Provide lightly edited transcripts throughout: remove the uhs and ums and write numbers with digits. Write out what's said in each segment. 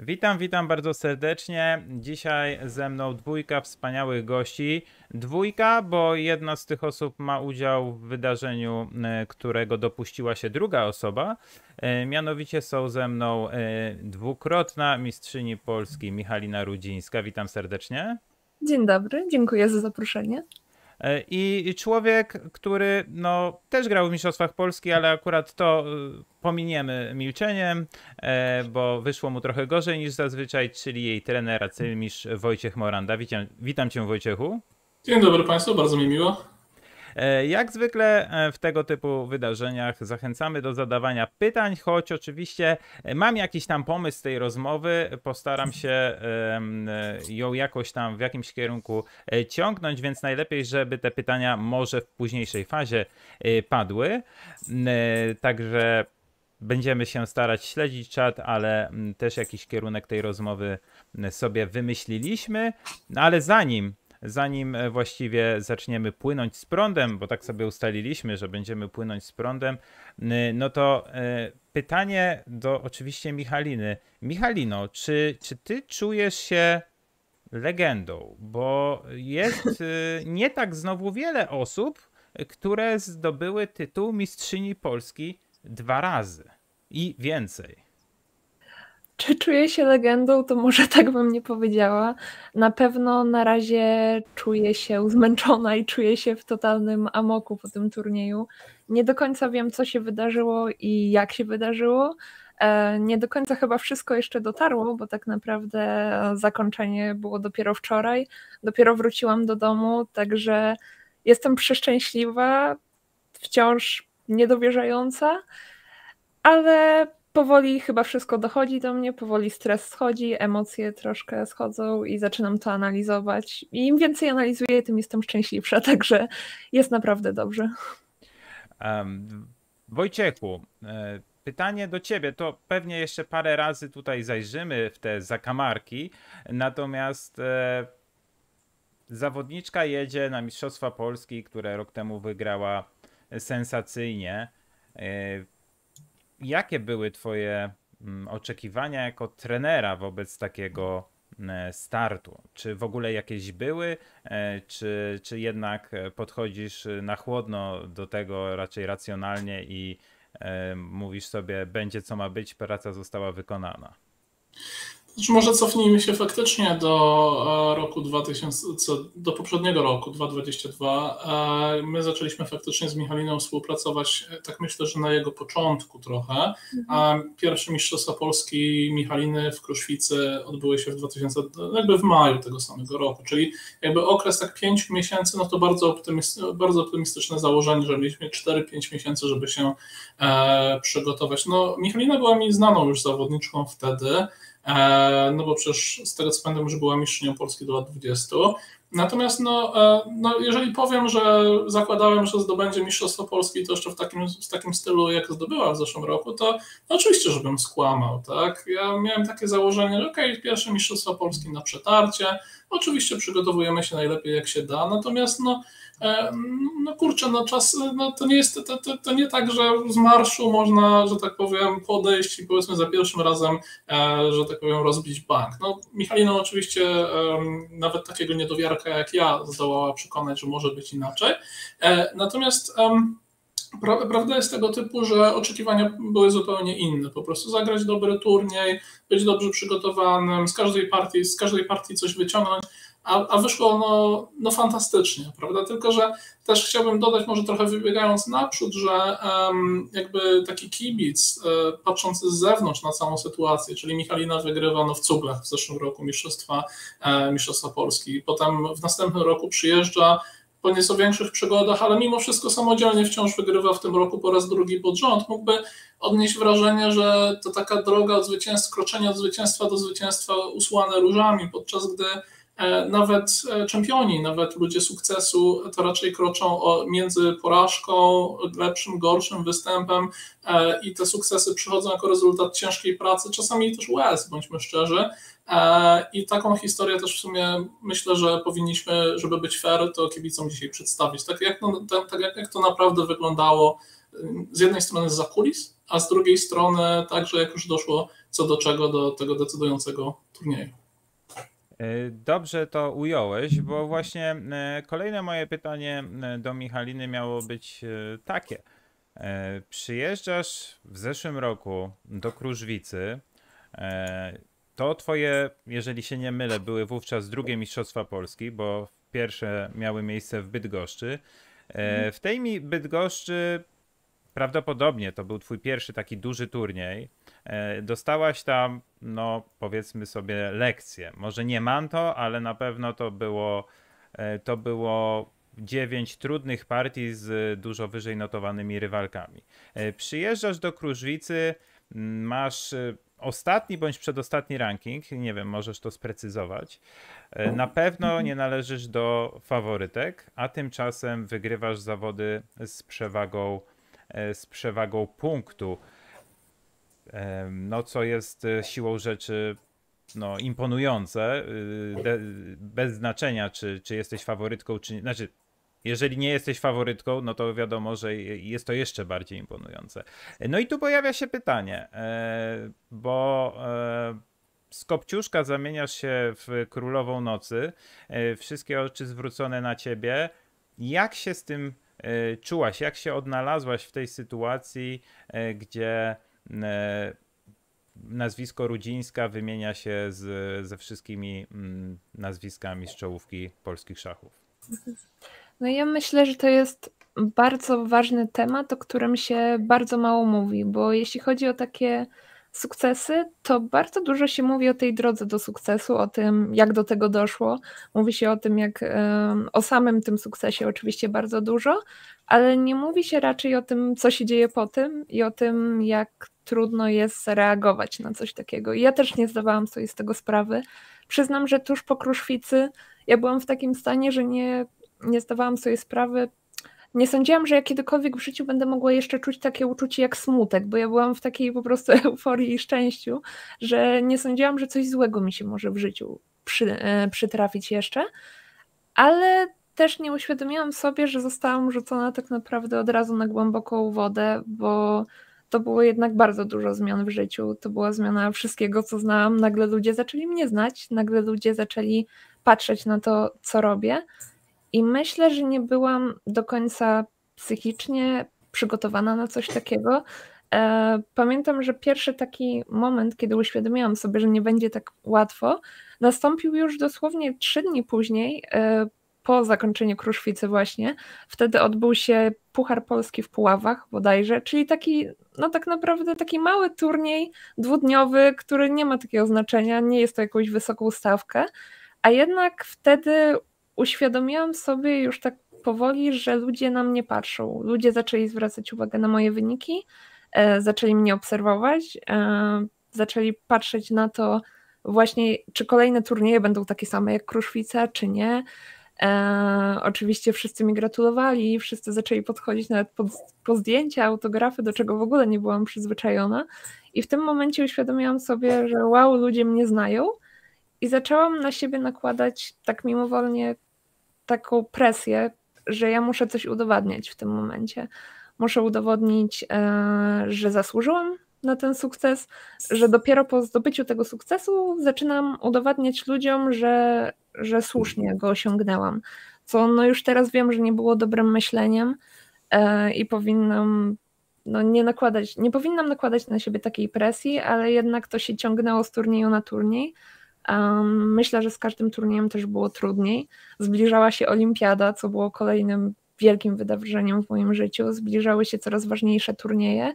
Witam bardzo serdecznie. Dzisiaj ze mną dwójka wspaniałych gości. Dwójka, bo jedna z tych osób ma udział w wydarzeniu, którego dopuściła się druga osoba. Mianowicie są ze mną dwukrotna mistrzyni Polski Michalina Rudzińska. Witam serdecznie. Dzień dobry, dziękuję za zaproszenie. I człowiek, który też grał w Mistrzostwach Polski, ale akurat to pominiemy milczeniem, bo wyszło mu trochę gorzej niż zazwyczaj, czyli jej trener, arcymistrz Wojciech Moranda. Witam cię, Wojciechu. Dzień dobry Państwu, bardzo mi miło. Jak zwykle w tego typu wydarzeniach zachęcamy do zadawania pytań, choć oczywiście mam jakiś tam pomysł tej rozmowy, postaram się ją jakoś tam w jakimś kierunku ciągnąć, więc najlepiej, żeby te pytania może w późniejszej fazie padły. Także będziemy się starać śledzić czat, ale też jakiś kierunek tej rozmowy sobie wymyśliliśmy, ale zanim właściwie zaczniemy płynąć z prądem, bo tak sobie ustaliliśmy, że będziemy płynąć z prądem, no to pytanie do oczywiście Michaliny. Michalino, czy ty czujesz się legendą? Bo jest nie tak znowu wiele osób, które zdobyły tytuł mistrzyni Polski 2 razy i więcej. Czy czuję się legendą, to może tak bym nie powiedziała. Na pewno na razie czuję się zmęczona i czuję się w totalnym amoku po tym turnieju. Nie do końca wiem, co się wydarzyło i jak się wydarzyło. Nie do końca chyba wszystko jeszcze dotarło, bo tak naprawdę zakończenie było dopiero wczoraj. Dopiero wróciłam do domu, także jestem przeszczęśliwa, wciąż niedowierzająca, ale powoli chyba wszystko dochodzi do mnie, powoli stres schodzi, emocje troszkę schodzą i zaczynam to analizować. I im więcej analizuję, tym jestem szczęśliwsza, także jest naprawdę dobrze. Wojciechu, pytanie do ciebie, to pewnie jeszcze parę razy tutaj zajrzymy w te zakamarki, natomiast zawodniczka jedzie na Mistrzostwa Polski, które rok temu wygrała sensacyjnie. Jakie były twoje oczekiwania jako trenera wobec takiego startu? Czy w ogóle jakieś były, czy jednak podchodzisz na chłodno do tego raczej racjonalnie i mówisz sobie, będzie co ma być, praca została wykonana? Znaczy może cofnijmy się faktycznie do roku 2000, do poprzedniego roku 2022. My zaczęliśmy faktycznie z Michaliną współpracować, tak myślę, że na jego początku trochę. Pierwsze Mistrzostwa Polski Michaliny w Kruszwicy odbyły się w maju tego samego roku, czyli jakby okres tak 5 miesięcy, no to bardzo optymistyczne założenie, że mieliśmy 4-5 miesięcy, żeby się przygotować. No, Michalina była mi znaną już zawodniczką wtedy, no bo przecież z tego co pamiętam, że była mistrzynią Polski do lat 20. Natomiast jeżeli powiem, że zakładałem, że zdobędzie Mistrzostwo Polski, to jeszcze w takim stylu, jak zdobyła w zeszłym roku, to oczywiście, żebym skłamał, tak? Ja miałem takie założenie, że okej, pierwsze Mistrzostwo Polski na przetarcie, oczywiście przygotowujemy się najlepiej jak się da, natomiast czas, to nie tak, że z marszu można, że tak powiem, podejść i powiedzmy za pierwszym razem, że tak powiem, rozbić bank. No, Michalina oczywiście nawet takiego niedowiarka jak ja zdołała przekonać, że może być inaczej. Natomiast prawda jest tego typu, że oczekiwania były zupełnie inne. Po prostu zagrać dobry turniej, być dobrze przygotowanym, z każdej partii coś wyciągnąć, a wyszło fantastycznie, prawda? Tylko że też chciałbym dodać, może trochę wybiegając naprzód, że jakby taki kibic patrzący z zewnątrz na całą sytuację, czyli Michalina wygrywa w Cuglach w zeszłym roku Mistrzostwa Polski, potem w następnym roku przyjeżdża po nieco większych przygodach, ale mimo wszystko samodzielnie wciąż wygrywa w tym roku po raz drugi pod rząd, mógłby odnieść wrażenie, że to taka droga od zwycięstwa, kroczenie od zwycięstwa do zwycięstwa usłane różami, podczas gdy nawet czempioni, nawet ludzie sukcesu to raczej kroczą między porażką, lepszym, gorszym występem i te sukcesy przychodzą jako rezultat ciężkiej pracy, czasami też łez, bądźmy szczerzy. I taką historię też w sumie myślę, że powinniśmy, żeby być fair, to kibicom dzisiaj przedstawić. Tak jak to naprawdę wyglądało z jednej strony zza kulis, a z drugiej strony także jak już doszło co do czego do tego decydującego turnieju. Dobrze to ująłeś, bo właśnie kolejne moje pytanie do Michaliny miało być takie. Przyjeżdżasz w zeszłym roku do Kruszwicy. To twoje, jeżeli się nie mylę, były wówczas drugie Mistrzostwa Polski, bo pierwsze miały miejsce w Bydgoszczy. W tej Bydgoszczy prawdopodobnie to był twój pierwszy taki duży turniej. Dostałaś tam, no powiedzmy sobie, lekcję. Może nie manto, ale na pewno to było 9 trudnych partii z dużo wyżej notowanymi rywalkami. Przyjeżdżasz do Kruszwicy, masz ostatni bądź przedostatni ranking, nie wiem, możesz to sprecyzować. Na pewno nie należysz do faworytek, a tymczasem wygrywasz zawody z przewagą punktu. No co jest siłą rzeczy no, imponujące, bez znaczenia czy jesteś faworytką, czy nie. Znaczy, jeżeli nie jesteś faworytką, no to wiadomo, że jest to jeszcze bardziej imponujące. No i tu pojawia się pytanie, bo z Kopciuszka zamieniasz się w Królową Nocy, wszystkie oczy zwrócone na ciebie. Jak się z tym czułaś? Jak się odnalazłaś w tej sytuacji, gdzie nazwisko Rudzińska wymienia się ze wszystkimi nazwiskami z czołówki polskich szachów? No ja myślę, że to jest bardzo ważny temat, o którym się bardzo mało mówi, bo jeśli chodzi o takie sukcesy, to bardzo dużo się mówi o tej drodze do sukcesu, o tym, jak do tego doszło. Mówi się o tym, o samym tym sukcesie oczywiście bardzo dużo, ale nie mówi się raczej o tym, co się dzieje po tym i o tym, jak trudno jest zareagować na coś takiego. I ja też nie zdawałam sobie z tego sprawy. Przyznam, że tuż po Kruszwicy ja byłam w takim stanie, że nie zdawałam sobie sprawy. Nie sądziłam, że ja kiedykolwiek w życiu będę mogła jeszcze czuć takie uczucie jak smutek, bo ja byłam w takiej po prostu euforii i szczęściu, że nie sądziłam, że coś złego mi się może w życiu przytrafić jeszcze, ale też nie uświadomiłam sobie, że zostałam rzucona tak naprawdę od razu na głęboką wodę, bo to było jednak bardzo dużo zmian w życiu. To była zmiana wszystkiego, co znałam. Nagle ludzie zaczęli mnie znać, nagle ludzie zaczęli patrzeć na to, co robię. I myślę, że nie byłam do końca psychicznie przygotowana na coś takiego. Pamiętam, że pierwszy taki moment, kiedy uświadomiłam sobie, że nie będzie tak łatwo, nastąpił już dosłownie 3 dni później, po zakończeniu Kruszwicy właśnie. Wtedy odbył się Puchar Polski w Puławach bodajże, czyli taki, no tak naprawdę taki mały turniej dwudniowy, który nie ma takiego znaczenia, nie jest to jakąś wysoką stawkę, a jednak wtedy uświadomiłam sobie już tak powoli, że ludzie na mnie patrzą. Ludzie zaczęli zwracać uwagę na moje wyniki, zaczęli mnie obserwować, zaczęli patrzeć na to właśnie, czy kolejne turnieje będą takie same jak Kruszwica, czy nie. Oczywiście wszyscy mi gratulowali, wszyscy zaczęli podchodzić nawet po zdjęcia, autografy, do czego w ogóle nie byłam przyzwyczajona. I w tym momencie uświadomiłam sobie, że wow, ludzie mnie znają i zaczęłam na siebie nakładać tak mimowolnie taką presję, że ja muszę coś udowadniać w tym momencie. Muszę udowodnić, że zasłużyłam na ten sukces, że dopiero po zdobyciu tego sukcesu zaczynam udowadniać ludziom, że słusznie go osiągnęłam. Co no już teraz wiem, że nie było dobrym myśleniem i powinnam nie powinnam nakładać na siebie takiej presji, ale jednak to się ciągnęło z turnieju na turniej. Myślę, że z każdym turniejem też było trudniej. Zbliżała się olimpiada, co było kolejnym wielkim wydarzeniem w moim życiu. Zbliżały się coraz ważniejsze turnieje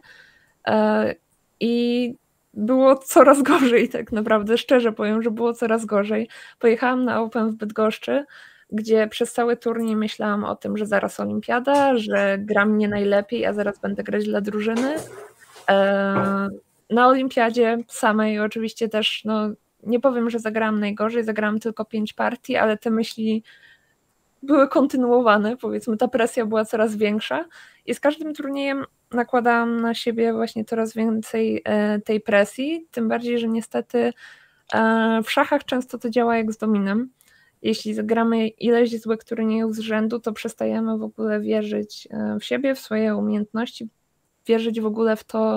i było coraz gorzej tak naprawdę. Szczerze powiem, że było coraz gorzej. Pojechałam na Open w Bydgoszczy, gdzie przez cały turniej myślałam o tym, że zaraz olimpiada, że gram nie najlepiej, a zaraz będę grać dla drużyny. Na olimpiadzie samej oczywiście też, no nie powiem, że zagrałam najgorzej, zagrałam tylko 5 partii, ale te myśli były kontynuowane, powiedzmy, ta presja była coraz większa i z każdym turniejem nakładałam na siebie właśnie coraz więcej tej presji, tym bardziej, że niestety w szachach często to działa jak z dominem. Jeśli zagramy ileś złych turniejów z rzędu, to przestajemy w ogóle wierzyć w siebie, w swoje umiejętności, wierzyć w ogóle w to,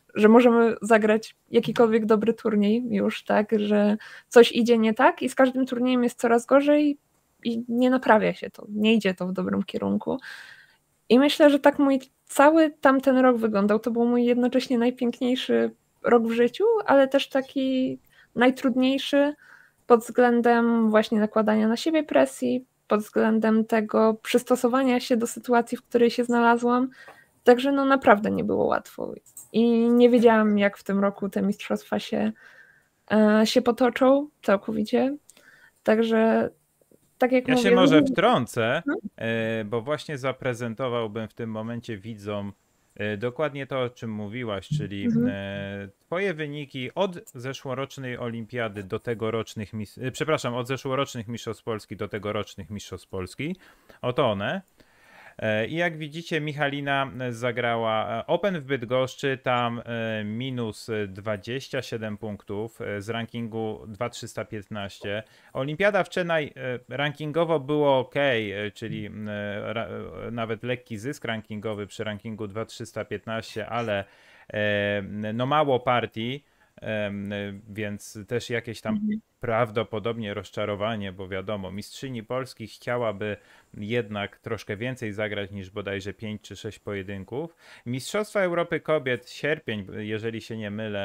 że możemy zagrać jakikolwiek dobry turniej już, tak, że coś idzie nie tak i z każdym turniejem jest coraz gorzej i nie naprawia się to, nie idzie to w dobrym kierunku. I myślę, że tak mój cały tamten rok wyglądał. To był mój jednocześnie najpiękniejszy rok w życiu, ale też taki najtrudniejszy pod względem właśnie nakładania na siebie presji, pod względem tego przystosowania się do sytuacji, w której się znalazłam. Także no naprawdę nie było łatwo. I nie wiedziałam, jak w tym roku te mistrzostwa się potoczą całkowicie. Także tak jak Ja mówię... się może wtrącę, bo właśnie zaprezentowałbym w tym momencie widzom dokładnie to, o czym mówiłaś, czyli twoje wyniki od zeszłorocznej olimpiady do tegorocznych, od zeszłorocznych Mistrzostw Polski do tegorocznych Mistrzostw Polski. Oto one. I jak widzicie, Michalina zagrała Open w Bydgoszczy, tam minus 27 punktów z rankingu 2315. Olimpiada w Chennai rankingowo było ok, czyli nawet lekki zysk rankingowy przy rankingu 2315, ale no mało partii, więc też jakieś tam prawdopodobnie rozczarowanie, bo wiadomo, mistrzyni Polski chciałaby jednak troszkę więcej zagrać niż bodajże 5 czy 6 pojedynków. Mistrzostwa Europy Kobiet, sierpień, jeżeli się nie mylę,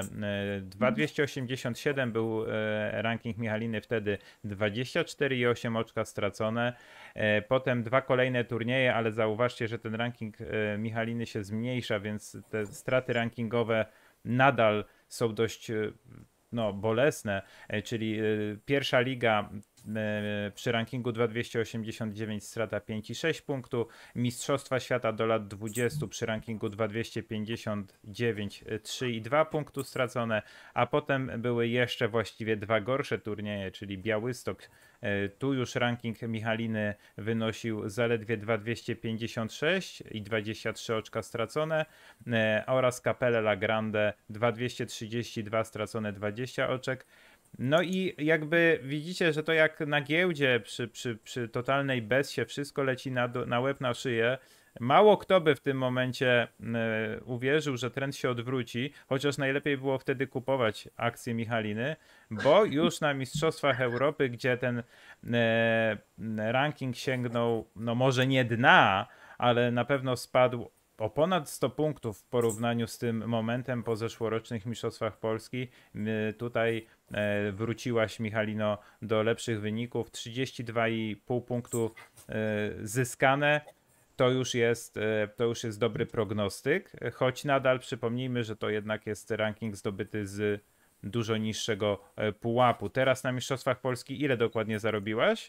2287 był ranking Michaliny wtedy, 24,8 oczka stracone. Potem 2 kolejne turnieje, ale zauważcie, że ten ranking Michaliny się zmniejsza, więc te straty rankingowe nadal są dość bolesne, czyli pierwsza liga przy rankingu 2289 strata 5,6 punktu, Mistrzostwa Świata do lat 20 przy rankingu 2259 3,2 punktu stracone, a potem były jeszcze właściwie 2 gorsze turnieje, czyli Białystok, tu już ranking Michaliny wynosił zaledwie 2256 i 23 oczka stracone, oraz Capelle La Grande 2232 stracone 20 oczek. No i jakby widzicie, że to jak na giełdzie przy totalnej bezsie wszystko leci na łeb, na szyję. Mało kto by w tym momencie uwierzył, że trend się odwróci, chociaż najlepiej było wtedy kupować akcje Michaliny, bo już na Mistrzostwach Europy, gdzie ten ranking sięgnął, no może nie dna, ale na pewno spadł o ponad 100 punktów w porównaniu z tym momentem po zeszłorocznych Mistrzostwach Polski. Tutaj wróciłaś, Michalino, do lepszych wyników. 32,5 punktu zyskane. To już jest dobry prognostyk, choć nadal przypomnijmy, że to jednak jest ranking zdobyty z dużo niższego pułapu. Teraz na Mistrzostwach Polski ile dokładnie zarobiłaś?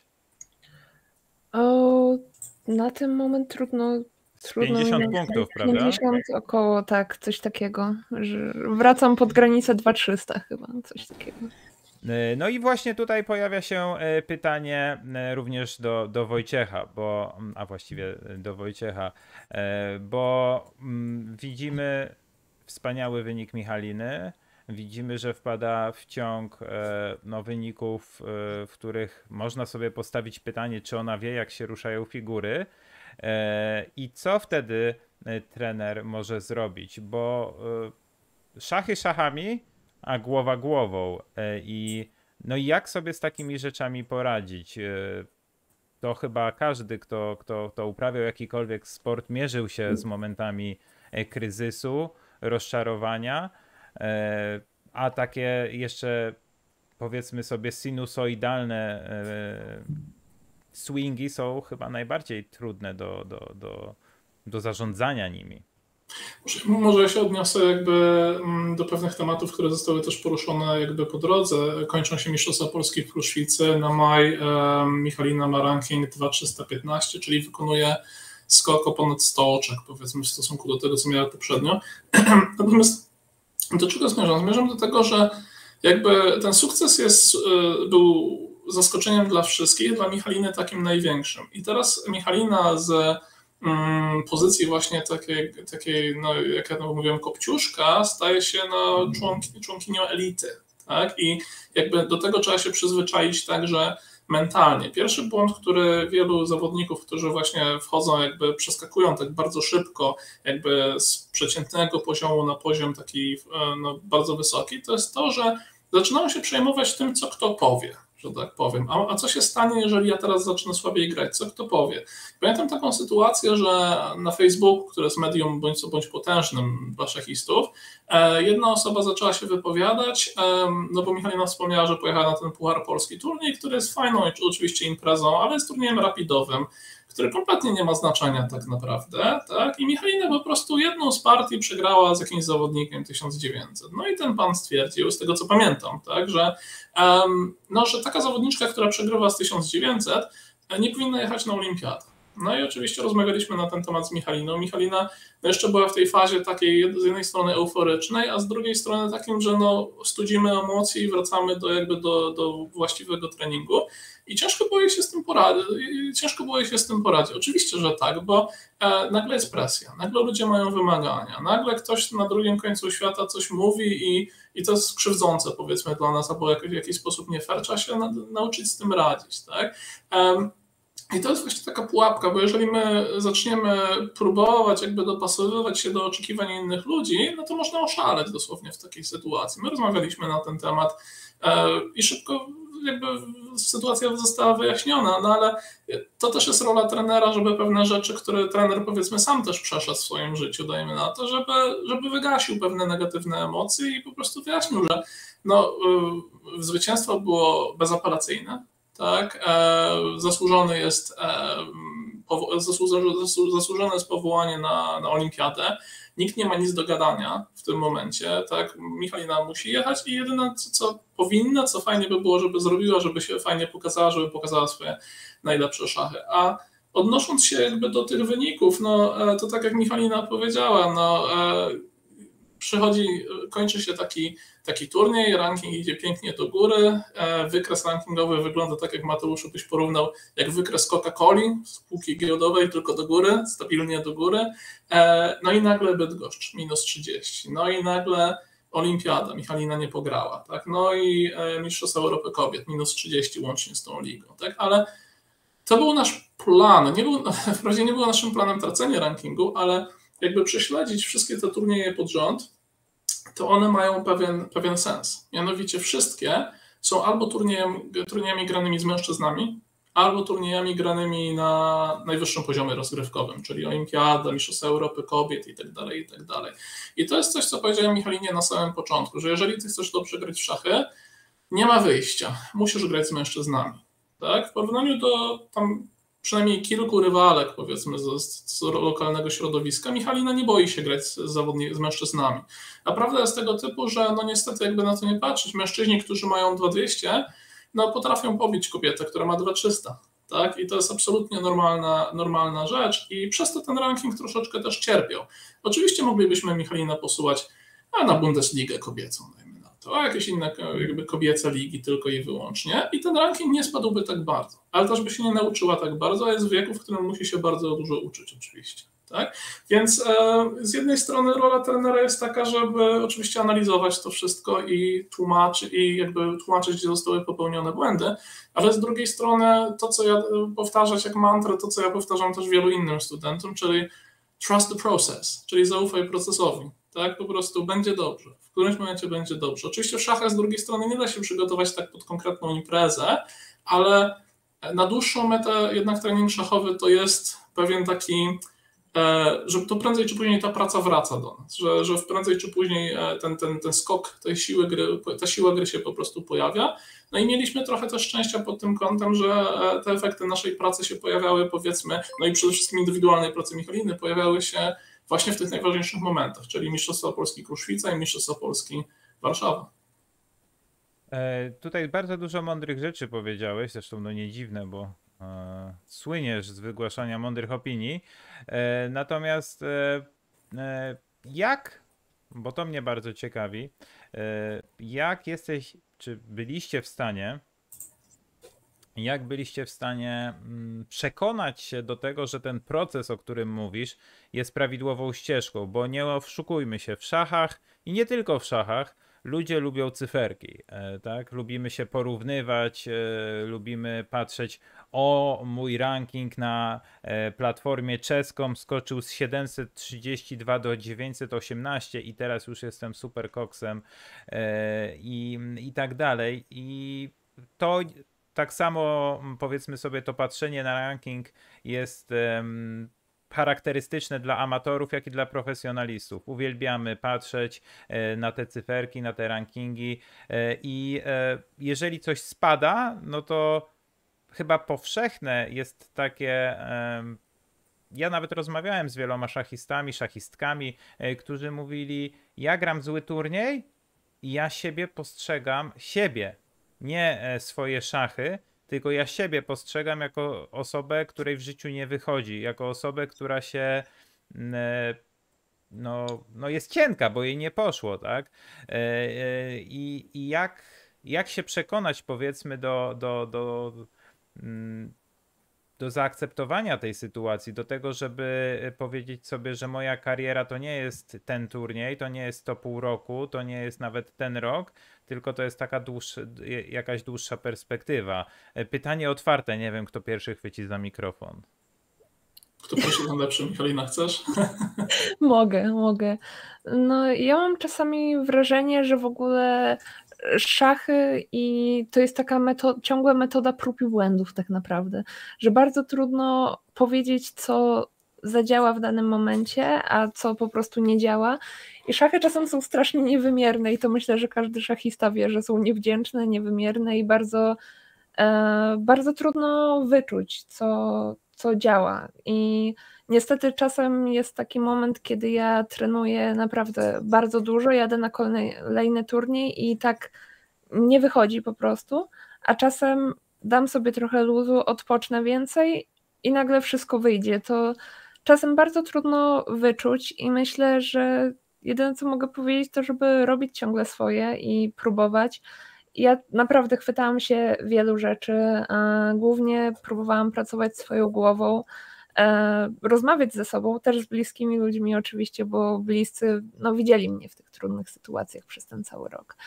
Na ten moment trudno 50 punktów, prawda? 50 około, tak, coś takiego. Że wracam pod granicę 2300 chyba, coś takiego. No i właśnie tutaj pojawia się pytanie również do Wojciecha, a właściwie do Wojciecha, bo widzimy wspaniały wynik Michaliny, widzimy, że wpada w ciąg wyników, w których można sobie postawić pytanie, czy ona wie, jak się ruszają figury i co wtedy trener może zrobić, bo szachy szachami, a głowa głową. No i jak sobie z takimi rzeczami poradzić? To chyba każdy, kto uprawiał jakikolwiek sport, mierzył się z momentami kryzysu, rozczarowania, a takie jeszcze, powiedzmy sobie, sinusoidalne swingi są chyba najbardziej trudne do zarządzania nimi. Może ja się odniosę jakby do pewnych tematów, które zostały też poruszone jakby po drodze. Kończą się Mistrzostwa Polski w Kruszwicy. Na maj Michalina ma ranking 2315, czyli wykonuje skok o ponad 100 oczek, powiedzmy, w stosunku do tego, co miała poprzednio. Natomiast do czego zmierzam? Zmierzam do tego, że jakby ten sukces był zaskoczeniem dla wszystkich, dla Michaliny takim największym. I teraz Michalina z pozycji właśnie takiej no, jak ja mówiłem, kopciuszka, staje się członkinią elity. Tak? I jakby do tego trzeba się przyzwyczaić tak, że mentalnie. Pierwszy błąd, który wielu zawodników, którzy właśnie wchodzą, jakby przeskakują tak bardzo szybko, jakby z przeciętnego poziomu na poziom taki no, bardzo wysoki, to jest to, że zaczynają się przejmować tym, co kto powie, że tak powiem. A co się stanie, jeżeli ja teraz zacznę słabiej grać? Co kto powie? Pamiętam taką sytuację, że na Facebooku, które jest medium bądź potężnym dla szachistów, jedna osoba zaczęła się wypowiadać, no bo Michalina wspomniała, że pojechała na ten Puchar Polski turniej, który jest fajną oczywiście imprezą, ale jest turniejem rapidowym, który kompletnie nie ma znaczenia tak naprawdę, tak? I Michalina po prostu jedną z partii przegrała z jakimś zawodnikiem 1900. No i ten pan stwierdził, z tego co pamiętam, tak, że, no, że taka zawodniczka, która przegrywa z 1900, nie powinna jechać na olimpiadę. No i oczywiście rozmawialiśmy na ten temat z Michaliną. Michalina jeszcze była w tej fazie takiej z jednej strony euforycznej, a z drugiej strony takim, że no, studzimy emocje i wracamy do właściwego treningu. I ciężko było jej się z tym poradzić. Oczywiście, że tak, bo nagle jest presja, nagle ludzie mają wymagania, nagle ktoś na drugim końcu świata coś mówi i to jest krzywdzące, powiedzmy, dla nas, albo w jakiś sposób nie fair, trzeba się nauczyć z tym radzić, tak? I to jest właśnie taka pułapka, bo jeżeli my zaczniemy próbować jakby dopasowywać się do oczekiwań innych ludzi, no to można oszaleć dosłownie w takiej sytuacji. My rozmawialiśmy na ten temat i szybko jakby sytuacja została wyjaśniona, no ale to też jest rola trenera, żeby pewne rzeczy, które trener powiedzmy sam też przeszedł w swoim życiu, dajmy na to, żeby wygasił pewne negatywne emocje i po prostu wyjaśnił, że no, zwycięstwo było bezapelacyjne, tak, zasłużone jest powołanie na olimpiadę. Nikt nie ma nic do gadania w tym momencie, tak? Michalina musi jechać i jedyne, co powinna, co fajnie by było, żeby zrobiła, żeby się fajnie pokazała, żeby pokazała swoje najlepsze szachy. A odnosząc się jakby do tych wyników, no to tak jak Michalina powiedziała, no kończy się taki turniej, ranking idzie pięknie do góry, wykres rankingowy wygląda tak, jak Mateuszu byś porównał, jak wykres Coca-Coli z półki giełdowej, tylko do góry, stabilnie do góry, no i nagle Bydgoszcz, -30, no i nagle Olimpiada, Michalina nie pograła, tak, no i Mistrzostwa Europy Kobiet, -30 łącznie z tą ligą, tak, ale to był nasz plan, wprawdzie nie było naszym planem tracenie rankingu, ale jakby prześledzić wszystkie te turnieje pod rząd, to one mają pewien sens. Mianowicie wszystkie są albo turniejami granymi z mężczyznami, albo turniejami granymi na najwyższym poziomie rozgrywkowym, czyli Olimpiada, Mistrzostwa Europy Kobiet itd., itd. I to jest coś, co powiedziałem Michalinie na samym początku, że jeżeli ty chcesz dobrze grać w szachy, nie ma wyjścia, musisz grać z mężczyznami. Tak? W porównaniu do tam przynajmniej kilku rywalek, powiedzmy, z lokalnego środowiska, Michalina nie boi się grać z mężczyznami. A prawda jest tego typu, że no niestety jakby na to nie patrzeć, mężczyźni, którzy mają 2200, no potrafią pobić kobietę, która ma 2300. Tak? I to jest absolutnie normalna rzecz i przez to ten ranking troszeczkę też cierpiał. Oczywiście moglibyśmy Michalinę posuwać na Bundesligę kobiecą, to jakieś inne jakby kobiece ligi tylko i wyłącznie i ten ranking nie spadłby tak bardzo, ale też by się nie nauczyła tak bardzo, a jest w wieku, w którym musi się bardzo dużo uczyć oczywiście. Tak? Więc z jednej strony rola trenera jest taka, żeby oczywiście analizować to wszystko i tłumaczyć, gdzie zostały popełnione błędy, ale z drugiej strony to, co ja powtarzać jak mantrę, to co ja powtarzam też wielu innym studentom, czyli trust the process, czyli zaufaj procesowi. Tak, po prostu będzie dobrze. W którymś momencie będzie dobrze. Oczywiście w szachach z drugiej strony nie da się przygotować tak pod konkretną imprezę, ale na dłuższą metę jednak trening szachowy to jest pewien taki, że to prędzej czy później ta praca wraca do nas, że prędzej czy później ten skok tej siły gry, ta siła gry się po prostu pojawia. No i mieliśmy trochę też szczęścia pod tym kątem, że te efekty naszej pracy się pojawiały, powiedzmy, no i przede wszystkim indywidualnej pracy Michaliny pojawiały się właśnie w tych najważniejszych momentach, czyli Mistrzostwa Polski Kruszwica i Mistrzostwa Polski Warszawa. Tutaj bardzo dużo mądrych rzeczy powiedziałeś, zresztą no nie dziwne, bo słyniesz z wygłaszania mądrych opinii. Natomiast bo to mnie bardzo ciekawi, jak jesteś, czy byliście w stanie przekonać się do tego, że ten proces, o którym mówisz, jest prawidłową ścieżką, bo nie oszukujmy się, w szachach i nie tylko w szachach, ludzie lubią cyferki, tak? Lubimy się porównywać, lubimy patrzeć, o, mój ranking na platformie czeską skoczył z 732 do 918 i teraz już jestem super koksem i tak dalej. I to tak samo, powiedzmy sobie, to patrzenie na ranking jest charakterystyczne dla amatorów, jak i dla profesjonalistów. Uwielbiamy patrzeć na te cyferki, na te rankingi i jeżeli coś spada, no to chyba powszechne jest takie... Ja nawet rozmawiałem z wieloma szachistami, szachistkami, którzy mówili, ja gram zły turniej i ja siebie postrzegam, nie swoje szachy, tylko ja siebie postrzegam jako osobę, której w życiu nie wychodzi, jako osobę, która się no jest cienka, bo jej nie poszło, tak? I jak się przekonać, powiedzmy, do zaakceptowania tej sytuacji, do tego, żeby powiedzieć sobie, że moja kariera to nie jest ten turniej, to nie jest to pół roku, to nie jest nawet ten rok, tylko to jest taka jakaś dłuższa perspektywa. Pytanie otwarte, nie wiem, kto pierwszy chwyci za mikrofon. Kto pierwszy ten lepszy? Michalina, chcesz? Mogę. No, ja mam czasami wrażenie, że w ogóle szachy i to jest taka ciągła metoda prób i błędów tak naprawdę, że bardzo trudno powiedzieć, co zadziała w danym momencie, a co po prostu nie działa. I szachy czasem są strasznie niewymierne i to myślę, że każdy szachista wie, że są niewdzięczne, niewymierne i bardzo, bardzo trudno wyczuć, co działa. I niestety czasem jest taki moment, kiedy ja trenuję naprawdę bardzo dużo, jadę na kolejny turniej i tak nie wychodzi po prostu, a czasem dam sobie trochę luzu, odpocznę więcej i nagle wszystko wyjdzie. To czasem bardzo trudno wyczuć i myślę, że jedyne co mogę powiedzieć to, żeby robić ciągle swoje i próbować. Ja naprawdę chwytałam się wielu rzeczy, głównie próbowałam pracować swoją głową, rozmawiać ze sobą, też z bliskimi ludźmi oczywiście, bo bliscy widzieli mnie w tych trudnych sytuacjach przez ten cały rok.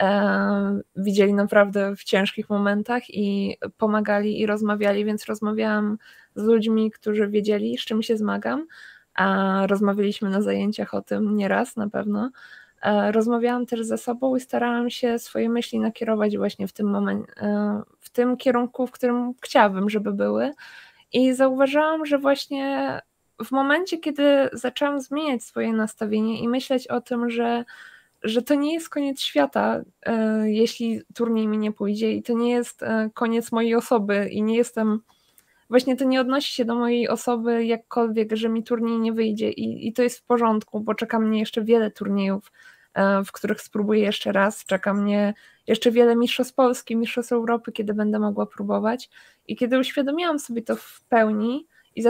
Widzieli naprawdę w ciężkich momentach i pomagali i rozmawiali, więc rozmawiałam z ludźmi, którzy wiedzieli, z czym się zmagam, a rozmawialiśmy na zajęciach o tym nieraz na pewno. Rozmawiałam też ze sobą i starałam się swoje myśli nakierować właśnie w tym momencie, w tym kierunku, w którym chciałabym, żeby były. I zauważyłam, że właśnie w momencie, kiedy zaczęłam zmieniać swoje nastawienie i myśleć o tym, że to nie jest koniec świata, jeśli turniej mi nie pójdzie i to nie jest koniec mojej osoby i nie jestem, właśnie to nie odnosi się do mojej osoby jakkolwiek, że mi turniej nie wyjdzie i to jest w porządku, bo czeka mnie jeszcze wiele turniejów, w których spróbuję jeszcze raz, czeka mnie jeszcze wiele mistrzostw Polski, mistrzostw Europy, kiedy będę mogła próbować i kiedy uświadomiłam sobie to w pełni i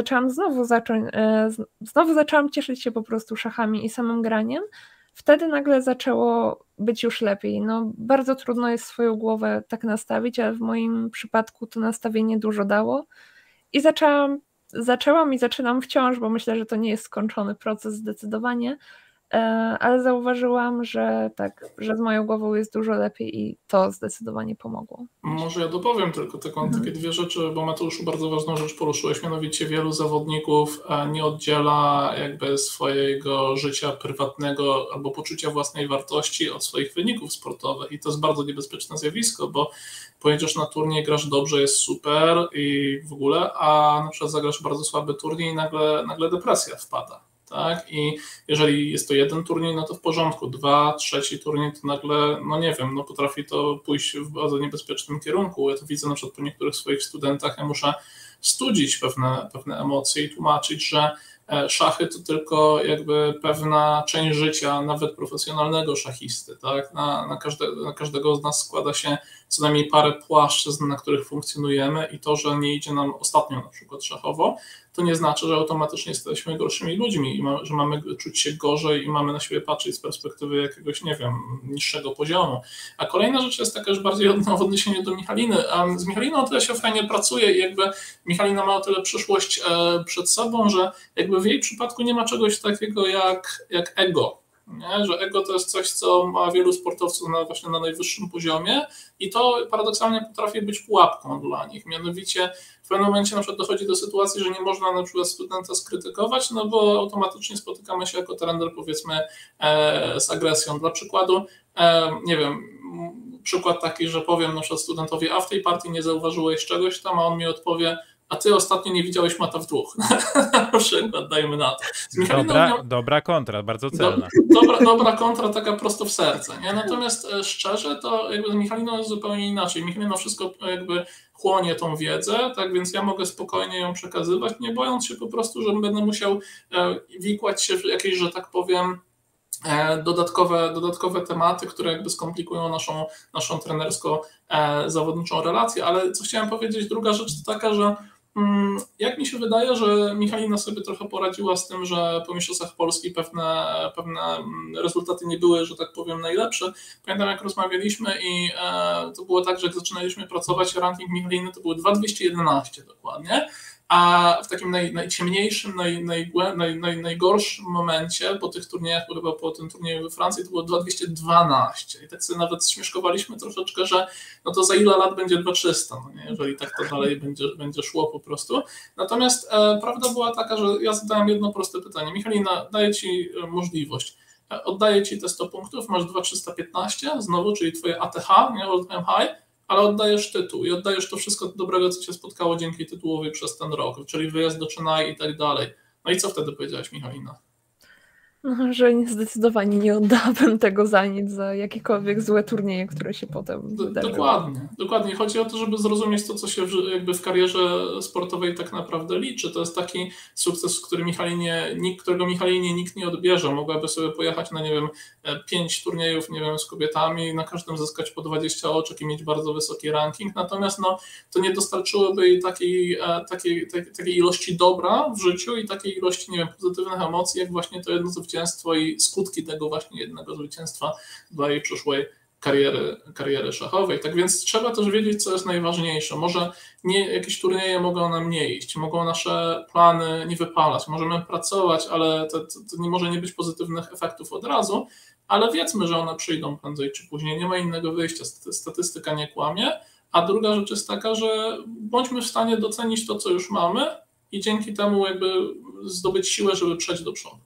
znowu zaczęłam cieszyć się po prostu szachami i samym graniem, wtedy nagle zaczęło być już lepiej. No, bardzo trudno jest swoją głowę tak nastawić, ale w moim przypadku to nastawienie dużo dało i zaczęłam i zaczynam wciąż, bo myślę, że to nie jest skończony proces zdecydowanie, ale zauważyłam, że tak, że z moją głową jest dużo lepiej i to zdecydowanie pomogło. Może ja dopowiem tylko takie dwie rzeczy, bo Mateuszu bardzo ważną rzecz poruszyłeś, mianowicie wielu zawodników nie oddziela jakby swojego życia prywatnego albo poczucia własnej wartości od swoich wyników sportowych i to jest bardzo niebezpieczne zjawisko, bo pojedziesz na turniej, grasz dobrze, jest super i w ogóle, a na przykład zagrasz bardzo słaby turniej i nagle depresja wpada. Tak? I jeżeli jest to jeden turniej, no to w porządku, 2, 3 turniej, to nagle, potrafi to pójść w bardzo niebezpiecznym kierunku. Ja to widzę na przykład po niektórych swoich studentach, ja muszę studzić pewne emocje i tłumaczyć, że szachy to tylko jakby pewna część życia, nawet profesjonalnego szachisty. Tak? Na każdego z nas składa się co najmniej parę płaszczyzn, na których funkcjonujemy i to, że nie idzie nam ostatnio na przykład szachowo, to nie znaczy, że automatycznie jesteśmy gorszymi ludźmi i że mamy czuć się gorzej i mamy na siebie patrzeć z perspektywy jakiegoś, niższego poziomu. A kolejna rzecz jest taka już bardziej w odniesieniu do Michaliny. A z Michaliną o tyle się fajnie pracuje i jakby Michalina ma o tyle przyszłość przed sobą, że jakby w jej przypadku nie ma czegoś takiego jak ego. nie? Że ego to jest coś, co ma wielu sportowców właśnie na najwyższym poziomie i to paradoksalnie potrafi być pułapką dla nich. Mianowicie w pewnym momencie na przykład dochodzi do sytuacji, że nie można na przykład studenta skrytykować, no bo automatycznie spotykamy się jako trener, powiedzmy, z agresją. Dla przykładu, nie wiem, przykład taki, że powiem na przykład studentowi, a w tej partii nie zauważyłeś czegoś tam, a on mi odpowie, a ty ostatnio nie widziałeś mata w dwóch. Na przykład, dajmy na to. Dobra kontra, bardzo celna. Dobra kontra, taka prosto w serce. Nie? Natomiast szczerze, to jakby z Michaliną jest zupełnie inaczej. Michalina wszystko jakby chłonie tą wiedzę, tak więc ja mogę spokojnie ją przekazywać, nie bojąc się po prostu, że będę musiał wikłać się w jakieś, że tak powiem, dodatkowe tematy, które jakby skomplikują naszą trenersko-zawodniczą relację, ale co chciałem powiedzieć, druga rzecz to taka, że jak mi się wydaje, że Michalina sobie trochę poradziła z tym, że po mistrzostwach Polski pewne rezultaty nie były, że tak powiem, najlepsze. Pamiętam, jak rozmawialiśmy i to było tak, że jak zaczynaliśmy pracować, ranking Michaliny to były 2211 dokładnie, a w takim najciemniejszym, najgorszym momencie po tych turniejach, chyba po tym turnieju we Francji, to było 2212. I tak sobie nawet śmieszkowaliśmy troszeczkę, że no to za ile lat będzie 2300, no nie? Jeżeli tak to dalej będzie szło po prostu. Natomiast prawda była taka, że ja zadałem jedno proste pytanie. Michalina, daję Ci możliwość. Oddaję Ci te 100 punktów, masz 2315 znowu, czyli Twoje ATH, nie? All Time High, ale oddajesz tytuł i oddajesz to wszystko dobrego, co Cię spotkało dzięki tytułowi przez ten rok, czyli wyjazd do Chennai i tak dalej. No i co wtedy powiedziałaś, Michalina? No, że zdecydowanie nie oddałabym tego za nic, za jakiekolwiek złe turnieje, które się potem wydarzyły. Dokładnie. Chodzi o to, żeby zrozumieć to, co się jakby w karierze sportowej tak naprawdę liczy. To jest taki sukces, którego Michalinie nikt nie odbierze. Mogłaby sobie pojechać na, nie wiem, 5 turniejów, nie wiem, z kobietami, na każdym zyskać po 20 oczek i mieć bardzo wysoki ranking. Natomiast no, to nie dostarczyłoby jej takiej ilości dobra w życiu i takiej ilości, nie wiem, pozytywnych emocji, jak właśnie to jedno zwycięstwo i skutki tego właśnie jednego zwycięstwa dla jej przyszłej kariery szachowej. Tak więc trzeba też wiedzieć, co jest najważniejsze. Może jakieś turnieje mogą nam nie iść, mogą nasze plany nie wypalać, możemy pracować, ale to nie może nie być pozytywnych efektów od razu, ale wiedzmy, że one przyjdą prędzej czy później. Nie ma innego wyjścia, statystyka nie kłamie. A druga rzecz jest taka, że bądźmy w stanie docenić to, co już mamy i dzięki temu jakby zdobyć siłę, żeby przejść do przodu.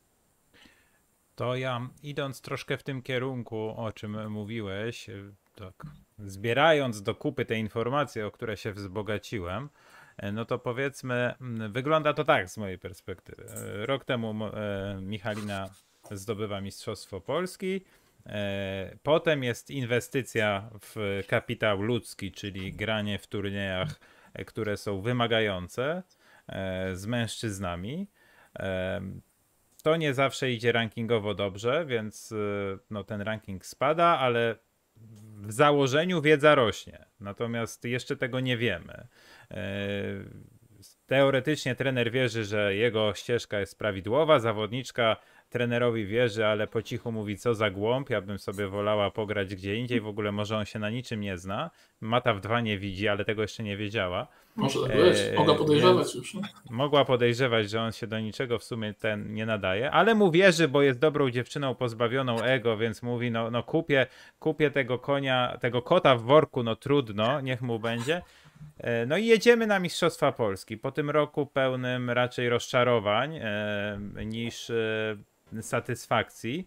To ja, idąc troszkę w tym kierunku, o czym mówiłeś, tak, zbierając do kupy te informacje, o które się wzbogaciłem, no to powiedzmy, wygląda to tak z mojej perspektywy. Rok temu Michalina zdobywa Mistrzostwo Polski, potem jest inwestycja w kapitał ludzki, czyli granie w turniejach, które są wymagające z mężczyznami. To nie zawsze idzie rankingowo dobrze, więc no, ten ranking spada, ale w założeniu wiedza rośnie. Natomiast jeszcze tego nie wiemy. Teoretycznie trener wierzy, że jego ścieżka jest prawidłowa, zawodniczka trenerowi wierzy, ale po cichu mówi, co za głąb, ja bym sobie wolała pograć gdzie indziej, w ogóle może on się na niczym nie zna. Mata w 2 nie widzi, ale tego jeszcze nie wiedziała. Może tak być, mogła podejrzewać już. Nie? Mogła podejrzewać, że on się do niczego w sumie nie nadaje, ale mu wierzy, bo jest dobrą dziewczyną pozbawioną ego, więc mówi, no kupię tego konia, tego kota w worku, no trudno, niech mu będzie. No i jedziemy na Mistrzostwa Polski. Po tym roku pełnym raczej rozczarowań niż satysfakcji.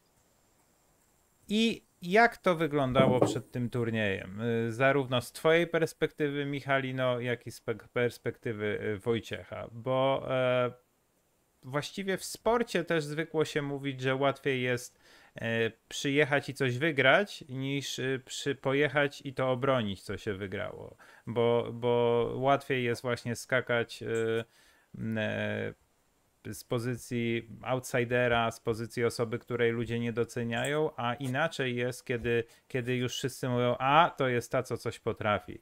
I jak to wyglądało przed tym turniejem? Zarówno z twojej perspektywy, Michalino, jak i z perspektywy Wojciecha. Bo właściwie w sporcie też zwykło się mówić, że łatwiej jest przyjechać i coś wygrać, niż pojechać i to obronić, co się wygrało. Bo łatwiej jest właśnie skakać z pozycji outsidera, z pozycji osoby, której ludzie nie doceniają, a inaczej jest, kiedy już wszyscy mówią, a to jest ta, co coś potrafi.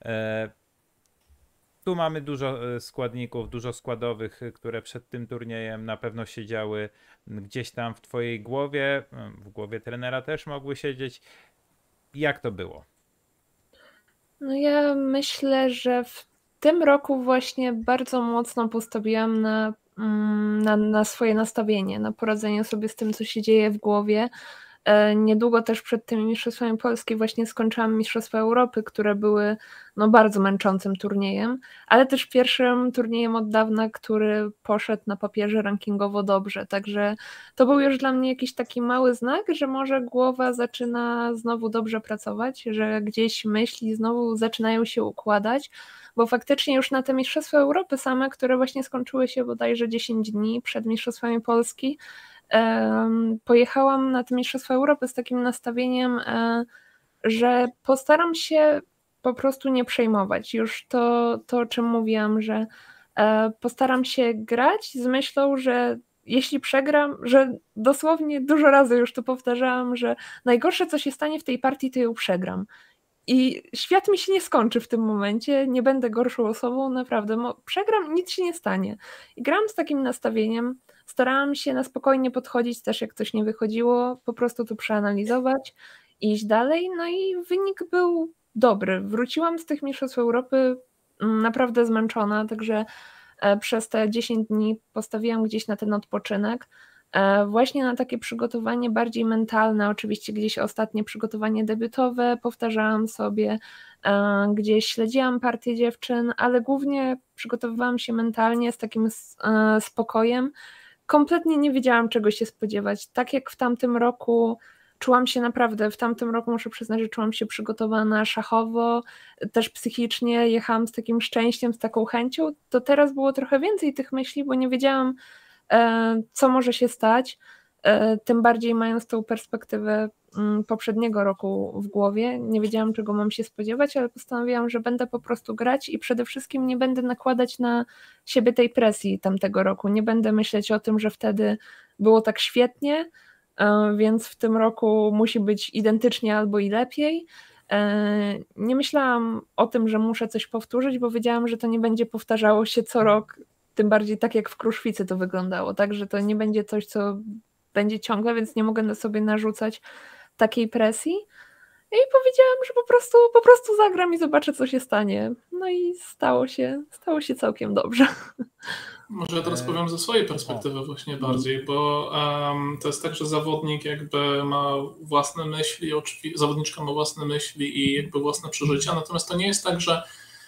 Tu mamy dużo składników, dużo składowych, które przed tym turniejem na pewno siedziały gdzieś tam w twojej głowie, w głowie trenera też mogły siedzieć. Jak to było? No ja myślę, że w tym roku właśnie bardzo mocno postawiłam na na swoje nastawienie, na poradzenie sobie z tym, co się dzieje w głowie. Niedługo też przed tymi Mistrzostwami Polski właśnie skończyłam Mistrzostwa Europy, które były bardzo męczącym turniejem, ale też pierwszym turniejem od dawna, który poszedł na papierze rankingowo dobrze, także to był już dla mnie jakiś taki mały znak, że może głowa zaczyna znowu dobrze pracować, że gdzieś myśli znowu zaczynają się układać, bo faktycznie już na te Mistrzostwa Europy same, które właśnie skończyły się bodajże 10 dni przed Mistrzostwami Polski, pojechałam na te Mistrzostwa Europy z takim nastawieniem, że postaram się po prostu nie przejmować. Już to o czym mówiłam, że postaram się grać z myślą, że jeśli przegram, że dosłownie dużo razy już to powtarzałam, że najgorsze, co się stanie w tej partii, to ją przegram. I świat mi się nie skończy w tym momencie, nie będę gorszą osobą, naprawdę. Przegram, nic się nie stanie. I grałam z takim nastawieniem, starałam się na spokojnie podchodzić też, jak coś nie wychodziło, po prostu to przeanalizować, iść dalej, no i wynik był dobry. Wróciłam z tych Mistrzostw Europy naprawdę zmęczona, także przez te 10 dni postawiłam gdzieś na ten odpoczynek, właśnie na takie przygotowanie bardziej mentalne, oczywiście gdzieś ostatnie przygotowanie debiutowe powtarzałam sobie, gdzieś śledziłam partię dziewczyn, ale głównie przygotowywałam się mentalnie z takim spokojem. Kompletnie nie wiedziałam, czego się spodziewać. Tak jak w tamtym roku czułam się naprawdę, w tamtym roku muszę przyznać, że czułam się przygotowana szachowo, też psychicznie, jechałam z takim szczęściem, z taką chęcią, to teraz było trochę więcej tych myśli, bo nie wiedziałam, co może się stać, tym bardziej mając tą perspektywę poprzedniego roku w głowie. Nie wiedziałam, czego mam się spodziewać, ale postanowiłam, że będę po prostu grać i przede wszystkim nie będę nakładać na siebie tej presji tamtego roku. Nie będę myśleć o tym, że wtedy było tak świetnie, więc w tym roku musi być identycznie albo i lepiej. Nie myślałam o tym, że muszę coś powtórzyć, bo wiedziałam, że to nie będzie powtarzało się co rok, tym bardziej tak jak w Kruszwicy to wyglądało, tak, że to nie będzie coś, co będzie ciągle, więc nie mogę na sobie narzucać takiej presji. I powiedziałam, że po prostu zagram i zobaczę, co się stanie. No i stało się całkiem dobrze. Może ja teraz powiem ze swojej perspektywy właśnie bardziej, bo to jest tak, że zawodnik jakby ma własne myśli, zawodniczka ma własne myśli i jakby własne przeżycia, natomiast to nie jest tak, że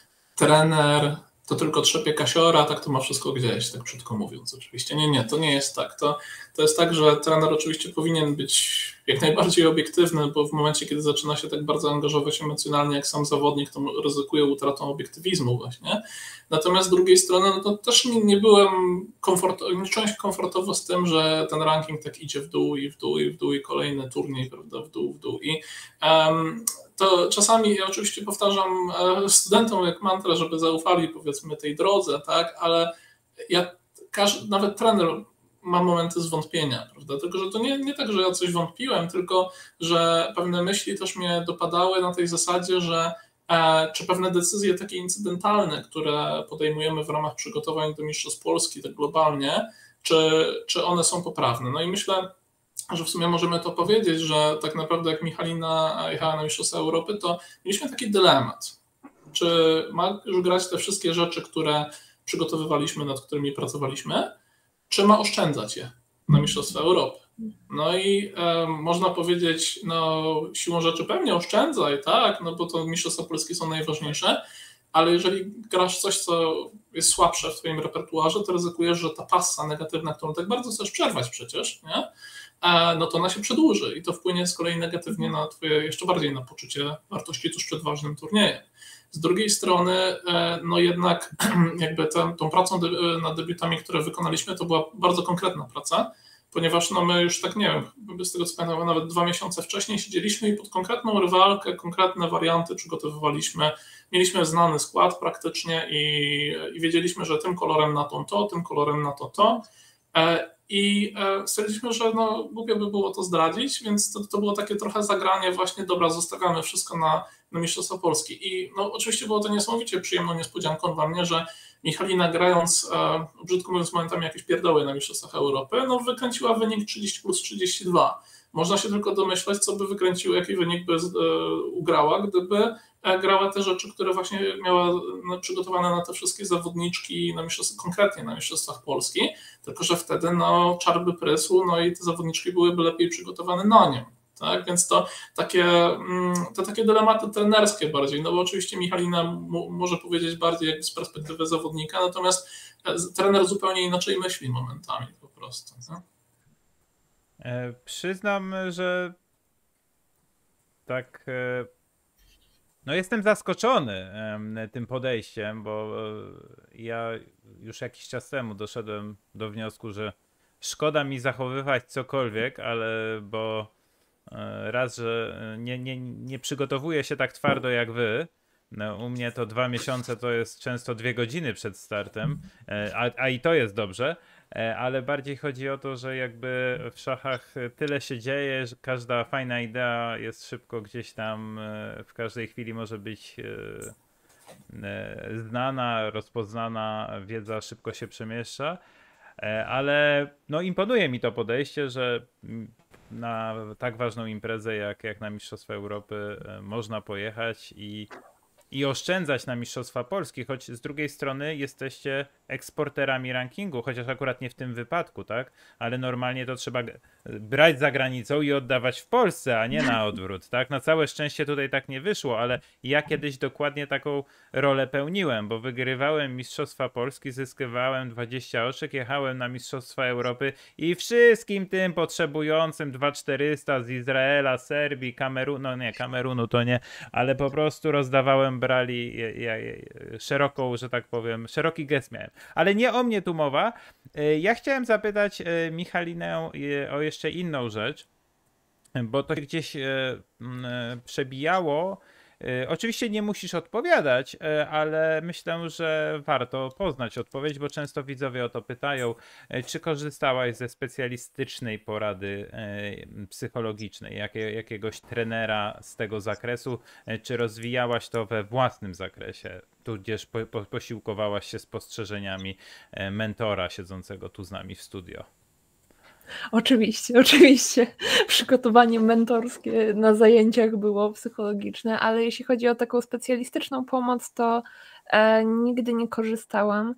trener to tylko trzepie kasiora, tak to ma wszystko gdzieś, tak krótko mówiąc oczywiście. Nie, to nie jest tak. To jest tak, że trener oczywiście powinien być jak najbardziej obiektywny, bo w momencie, kiedy zaczyna się tak bardzo angażować emocjonalnie jak sam zawodnik, to ryzykuje utratą obiektywizmu właśnie. Natomiast z drugiej strony, no to też nie czułem się komfortowo z tym, że ten ranking tak idzie w dół i w dół i w dół i kolejny turniej, prawda, w dół. I to czasami ja oczywiście powtarzam studentom jak mantrę, żeby zaufali powiedzmy tej drodze, tak, ale nawet trener ma momenty zwątpienia, prawda, tylko że to nie tak, że ja coś wątpiłem, tylko że pewne myśli też mnie dopadały na tej zasadzie, że czy pewne decyzje takie incydentalne, które podejmujemy w ramach przygotowań do Mistrzostw Polski tak globalnie, czy one są poprawne. No i myślę, że w sumie możemy to powiedzieć, że tak naprawdę jak Michalina jechała na Mistrzostwa Europy, to mieliśmy taki dylemat. Czy ma już grać te wszystkie rzeczy, które przygotowywaliśmy, nad którymi pracowaliśmy, czy ma oszczędzać je na Mistrzostwa Europy? No i można powiedzieć, no siłą rzeczy pewnie oszczędzaj, tak, no bo to Mistrzostwa Polskie są najważniejsze, ale jeżeli grasz coś, co jest słabsze w twoim repertuarze, to ryzykujesz, że ta passa negatywna, którą tak bardzo chcesz przerwać przecież, nie? No to ona się przedłuży i to wpłynie z kolei negatywnie na twoje, jeszcze bardziej na poczucie wartości tuż przed ważnym turniejem. Z drugiej strony, no jednak jakby tą pracą nad debiutami, które wykonaliśmy, to była bardzo konkretna praca, ponieważ no my już tak, nie wiem, z tego co pamiętam, nawet 2 miesiące wcześniej siedzieliśmy i pod konkretną rywalkę, konkretne warianty przygotowywaliśmy. Mieliśmy znany skład praktycznie i wiedzieliśmy, że tym kolorem na to, tym kolorem na to. I stwierdziliśmy, że no głupio by było to zdradzić, więc to było takie trochę zagranie właśnie, dobra, zostawiamy wszystko na Mistrzostwa Polski. I no oczywiście było to niesamowicie przyjemną niespodzianką dla mnie, że Michalina grając, brzydko mówiąc momentami jakieś pierdoły na Mistrzostwach Europy, no wykręciła wynik 30+32, Można się tylko domyślać, co by wykręciło, jaki wynik by ugrała, gdyby grała te rzeczy, które właśnie miała przygotowane na te wszystkie zawodniczki, konkretnie na Mistrzostwach Polski, tylko że wtedy czar by prysł, i te zawodniczki byłyby lepiej przygotowane na nią. Tak? Więc to takie dylematy trenerskie bardziej, bo oczywiście Michalina może powiedzieć bardziej jakby z perspektywy zawodnika, natomiast trener zupełnie inaczej myśli momentami po prostu. No? Przyznam, że tak, jestem zaskoczony tym podejściem, bo ja już jakiś czas temu doszedłem do wniosku, że szkoda mi zachowywać cokolwiek, bo raz, że nie przygotowuję się tak twardo jak wy. U mnie to 2 miesiące to jest często 2 godziny przed startem, a i to jest dobrze, ale bardziej chodzi o to, że jakby w szachach tyle się dzieje, że każda fajna idea jest szybko gdzieś tam, w każdej chwili może być znana, rozpoznana, wiedza szybko się przemieszcza, ale imponuje mi to podejście, że na tak ważną imprezę jak na Mistrzostwa Europy można pojechać i oszczędzać na Mistrzostwa Polski, choć z drugiej strony jesteście eksporterami rankingu, chociaż akurat nie w tym wypadku, tak? Ale normalnie to trzeba brać za granicą i oddawać w Polsce, a nie na odwrót, tak? Na całe szczęście tutaj tak nie wyszło, ale ja kiedyś dokładnie taką rolę pełniłem, bo wygrywałem Mistrzostwa Polski, zyskiwałem 20 oczek, jechałem na Mistrzostwa Europy i wszystkim tym potrzebującym 2400 z Izraela, Serbii, Kamerunu to nie, ale po prostu brali szeroką, że tak powiem, szeroki gest miałem. Ale nie o mnie tu mowa. Ja chciałem zapytać Michalinę o jeszcze inną rzecz, bo to się gdzieś przebijało. Oczywiście nie musisz odpowiadać, ale myślę, że warto poznać odpowiedź, bo często widzowie o to pytają. Czy korzystałaś ze specjalistycznej porady psychologicznej, jakiegoś trenera z tego zakresu, czy rozwijałaś to we własnym zakresie, tudzież posiłkowałaś się spostrzeżeniami mentora siedzącego tu z nami w studio? Oczywiście. Przygotowanie mentorskie na zajęciach było psychologiczne, ale jeśli chodzi o taką specjalistyczną pomoc, to nigdy nie korzystałam.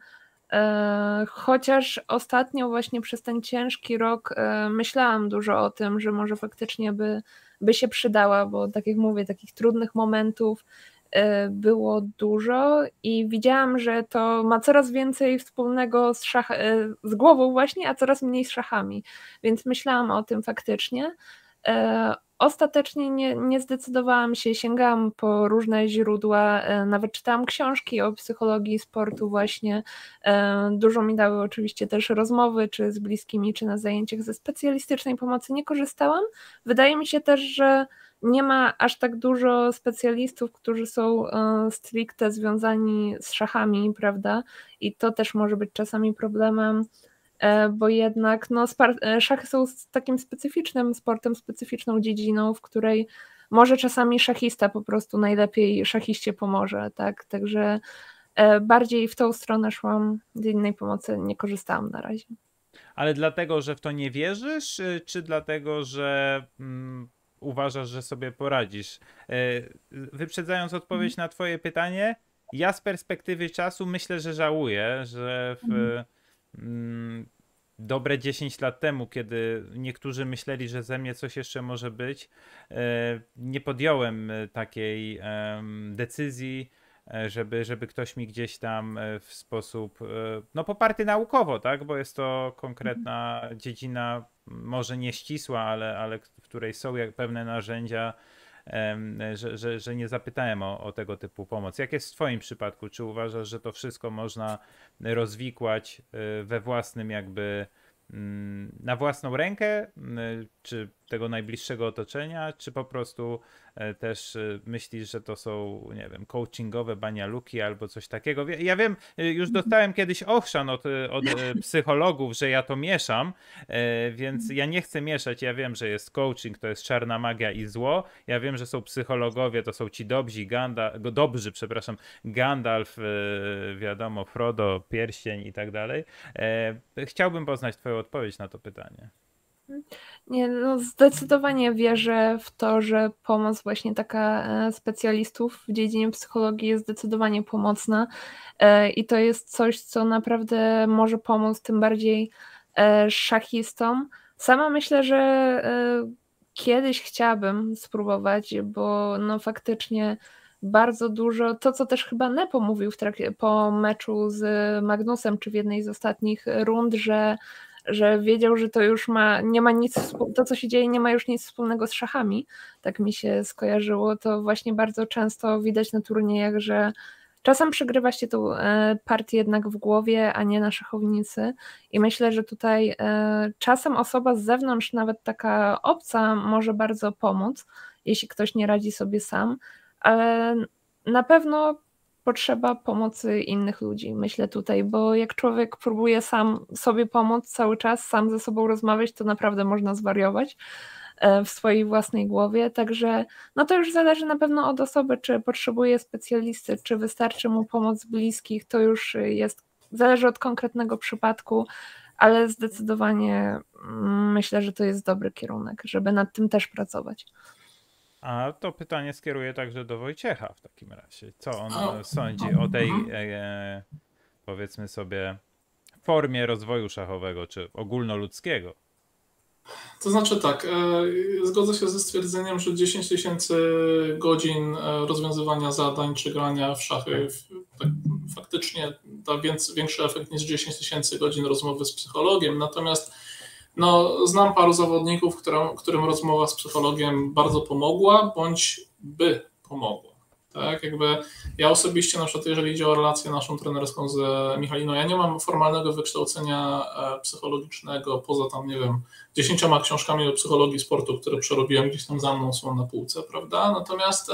Chociaż ostatnio właśnie przez ten ciężki rok myślałam dużo o tym, że może faktycznie by się przydała, bo tak jak mówię, takich trudnych momentów było dużo i widziałam, że to ma coraz więcej wspólnego z głową właśnie, a coraz mniej z szachami, więc myślałam o tym faktycznie. Ostatecznie nie zdecydowałam się, sięgałam po różne źródła, nawet czytałam książki o psychologii sportu właśnie. Dużo mi dały oczywiście też rozmowy, czy z bliskimi, czy na zajęciach. Ze specjalistycznej pomocy nie korzystałam. Wydaje mi się też, że nie ma aż tak dużo specjalistów, którzy są stricte związani z szachami, prawda? I to też może być czasami problemem, bo jednak szachy są takim specyficznym sportem, specyficzną dziedziną, w której może czasami szachista po prostu najlepiej szachiście pomoże, tak? Także bardziej w tą stronę szłam, z innej pomocy nie korzystałam na razie. Ale dlatego, że w to nie wierzysz, czy dlatego, że uważasz, że sobie poradzisz? Wyprzedzając odpowiedź na twoje pytanie, ja z perspektywy czasu myślę, że żałuję, że dobre 10 lat temu, kiedy niektórzy myśleli, że ze mnie coś jeszcze może być, nie podjąłem takiej decyzji, żeby ktoś mi gdzieś tam w sposób poparty naukowo, tak? Bo jest to konkretna dziedzina, może nie ścisła, ale w której są pewne narzędzia, że nie zapytałem o tego typu pomoc. Jak jest w twoim przypadku? Czy uważasz, że to wszystko można rozwikłać we własnym na własną rękę, czy tego najbliższego otoczenia, czy po prostu też myślisz, że to są, nie wiem, coachingowe banialuki albo coś takiego? Ja wiem, już dostałem kiedyś ochrzan od psychologów, że ja to mieszam, więc ja nie chcę mieszać. Ja wiem, że jest coaching, to jest czarna magia i zło. Ja wiem, że są psychologowie, to są ci dobrzy, Gandalf, wiadomo, Frodo, Pierścień i tak dalej. Chciałbym poznać twoją odpowiedź na to pytanie. Nie, no zdecydowanie wierzę w to, że pomoc właśnie taka specjalistów w dziedzinie psychologii jest zdecydowanie pomocna i to jest coś, co naprawdę może pomóc tym bardziej szachistom. Sama myślę, że kiedyś chciałabym spróbować, bo no faktycznie bardzo dużo, to co też chyba Nepo mówił po meczu z Magnusem, czy w jednej z ostatnich rund, że wiedział, że to już nie ma nic, to co się dzieje nie ma już nic wspólnego z szachami, tak mi się skojarzyło, to właśnie bardzo często widać na turniejach, że czasem przegrywa się tą partię jednak w głowie, a nie na szachownicy i myślę, że tutaj czasem osoba z zewnątrz, nawet taka obca, może bardzo pomóc, jeśli ktoś nie radzi sobie sam, ale na pewno potrzeba pomocy innych ludzi, myślę tutaj, bo jak człowiek próbuje sam sobie pomóc cały czas, sam ze sobą rozmawiać, to naprawdę można zwariować w swojej własnej głowie, także no to już zależy na pewno od osoby, czy potrzebuje specjalisty, czy wystarczy mu pomoc bliskich, to już zależy od konkretnego przypadku, ale zdecydowanie myślę, że to jest dobry kierunek, żeby nad tym też pracować. A to pytanie skieruję także do Wojciecha w takim razie. Co on sądzi o tej, powiedzmy sobie, formie rozwoju szachowego, czy ogólnoludzkiego? To znaczy tak, zgodzę się ze stwierdzeniem, że 10 tysięcy godzin rozwiązywania zadań czy grania w szachy tak, faktycznie da większy efekt niż 10 tysięcy godzin rozmowy z psychologiem. Natomiast no, znam paru zawodników, którym rozmowa z psychologiem bardzo pomogła, bądź by pomogła. Tak, jakby ja osobiście, na przykład jeżeli idzie o relację naszą trenerską z Michaliną, ja nie mam formalnego wykształcenia psychologicznego, poza tam, nie wiem, 10 książkami o psychologii sportu, które przerobiłem, gdzieś tam za mną są na półce, prawda? Natomiast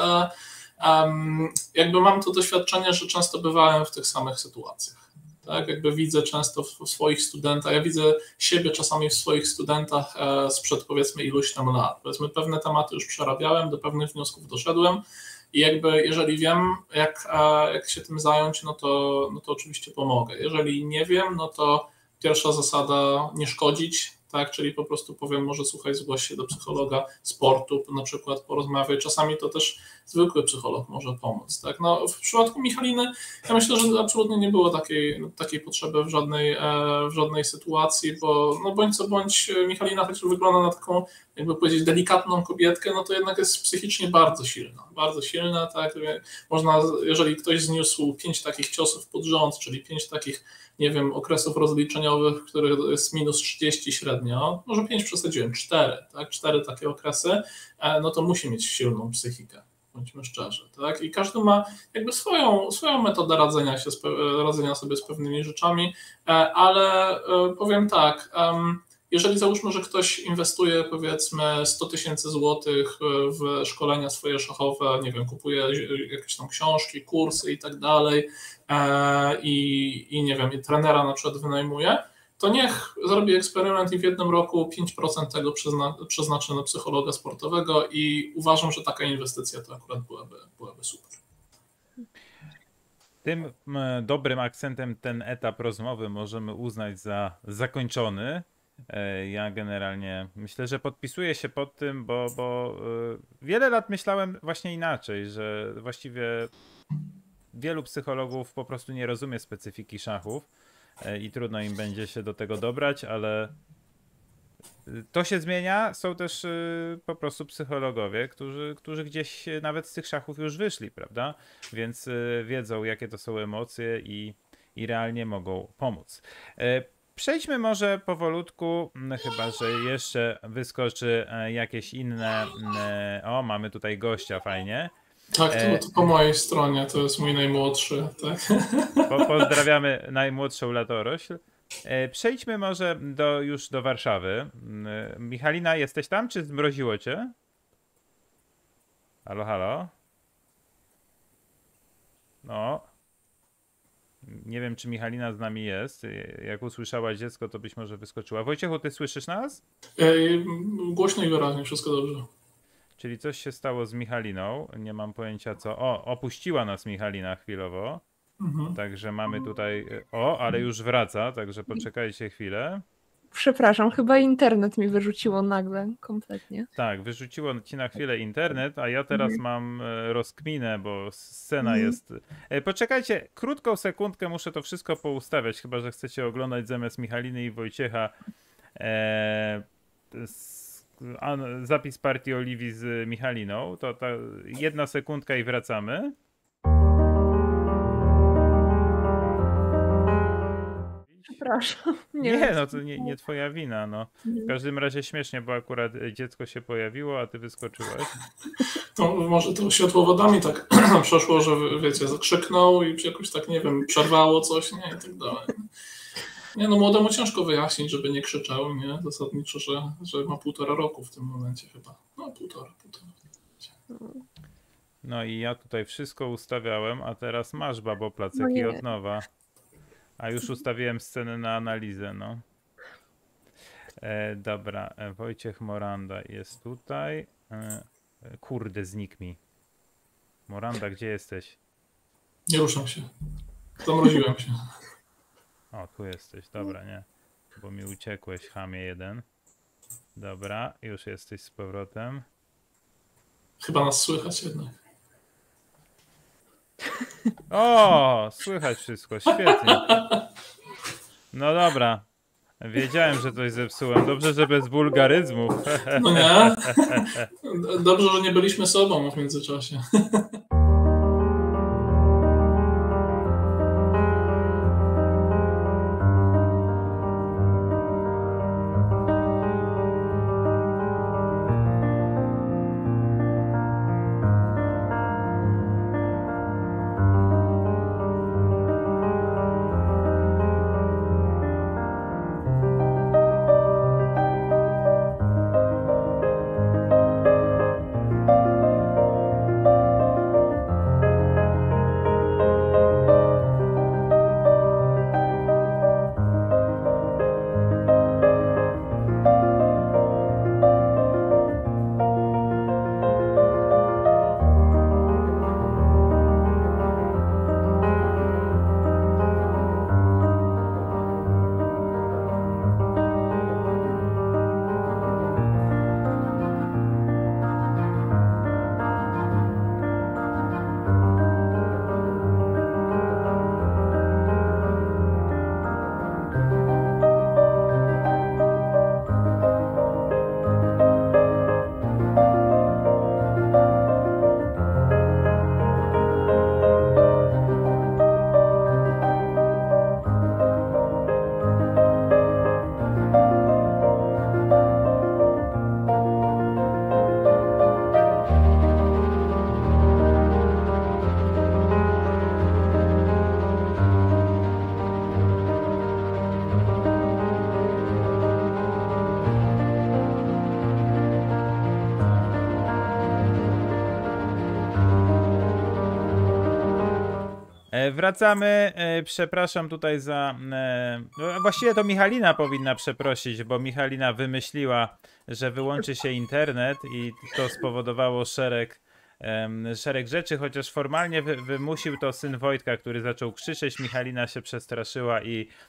jakby mam to doświadczenie, że często bywałem w tych samych sytuacjach. Tak, jakby widzę często w swoich studentach, ja widzę siebie czasami w swoich studentach sprzed powiedzmy iluś tam lat. Powiedzmy pewne tematy już przerabiałem, do pewnych wniosków doszedłem i jakby jeżeli wiem, jak się tym zająć, no to oczywiście pomogę. Jeżeli nie wiem, no to pierwsza zasada nie szkodzić, tak, czyli po prostu powiem, może słuchaj, zgłoś się do psychologa sportu, na przykład porozmawiaj. Czasami to też zwykły psycholog może pomóc. Tak? No, w przypadku Michaliny ja myślę, że absolutnie nie było takiej potrzeby w żadnej sytuacji, bo no bądź co bądź Michalina, choć wygląda na taką, jakby powiedzieć, delikatną kobietkę, no to jednak jest psychicznie bardzo silna. Bardzo silna, tak? Można, jeżeli ktoś zniósł 5 takich ciosów pod rząd, czyli 5 takich, nie wiem, okresów rozliczeniowych, których jest minus 30 średnio, może 5 przesadziłem, 4, tak? 4 takie okresy, no to musi mieć silną psychikę, bądźmy szczerzy, tak? I każdy ma jakby swoją metodę radzenia sobie z pewnymi rzeczami, ale powiem tak, jeżeli załóżmy, że ktoś inwestuje powiedzmy 100 tysięcy złotych w szkolenia swoje szachowe, nie wiem, kupuje jakieś tam książki, kursy i tak dalej i nie wiem, i trenera na przykład wynajmuje, to niech zrobi eksperyment i w jednym roku 5% tego przeznaczy na psychologa sportowego i uważam, że taka inwestycja to akurat byłaby super. Tym dobrym akcentem ten etap rozmowy możemy uznać za zakończony. Ja generalnie myślę, że podpisuję się pod tym, bo wiele lat myślałem właśnie inaczej, że właściwie wielu psychologów po prostu nie rozumie specyfiki szachów i trudno im będzie się do tego dobrać, ale to się zmienia. Są też po prostu psychologowie, którzy gdzieś nawet z tych szachów już wyszli, prawda? Więc wiedzą, jakie to są emocje i realnie mogą pomóc. Przejdźmy może powolutku, chyba że jeszcze wyskoczy jakieś inne... O, mamy tutaj gościa, fajnie. Tak, to po mojej stronie, to jest mój najmłodszy. Tak? Pozdrawiamy najmłodszą latorośl. Przejdźmy może już do Warszawy. Michalina, jesteś tam, czy zmroziło cię? Halo, halo? No. Nie wiem, czy Michalina z nami jest. Jak usłyszała dziecko, to być może wyskoczyła. Wojciechu, ty słyszysz nas? Głośno i wyraźnie, wszystko dobrze. Czyli coś się stało z Michaliną. Nie mam pojęcia co. O, opuściła nas Michalina chwilowo. Także mamy tutaj... O, ale już wraca, także poczekajcie chwilę. Przepraszam, chyba internet mi wyrzuciło nagle kompletnie. Tak, wyrzuciło ci na chwilę internet, a ja teraz mam rozkminę, bo scena jest... Poczekajcie, krótką sekundkę, muszę to wszystko poustawiać, chyba że chcecie oglądać zamiast Michaliny i Wojciecha zapis partii Oliwii z Michaliną. To ta jedna sekundka i wracamy. Przepraszam. Nie, no to nie twoja wina, no. W każdym razie śmiesznie, bo akurat dziecko się pojawiło, a ty wyskoczyłeś. To może to światłowodami tak przeszło, że wiecie, zakrzyknął i jakoś tak, nie wiem, przerwało coś, nie, i tak dalej. Nie, no młodemu ciężko wyjaśnić, żeby nie krzyczał, nie, zasadniczo, że ma 1,5 roku w tym momencie chyba. No, półtora. No i ja tutaj wszystko ustawiałem, a teraz masz, babo, placek No i nie. od nowa. A już ustawiłem scenę na analizę, no. Dobra, Wojciech Moranda jest tutaj. Kurde, znikł mi. Moranda, gdzie jesteś? Nie ruszam się. Zamroziłem się. O, tu jesteś, dobra, nie. Bo mi uciekłeś, chamie jeden. Dobra, już jesteś z powrotem. Chyba nas słychać jednak. O, słychać wszystko, świetnie. No dobra. Wiedziałem, że coś zepsułem. Dobrze, że bez wulgaryzmów. No nie? Dobrze, że nie byliśmy sobą w międzyczasie. Wracamy. Przepraszam tutaj za... Właściwie to Michalina powinna przeprosić, bo Michalina wymyśliła, że wyłączy się internet i to spowodowało szereg rzeczy, chociaż formalnie wymusił to syn Wojtka, który zaczął krzyczeć. Michalina się przestraszyła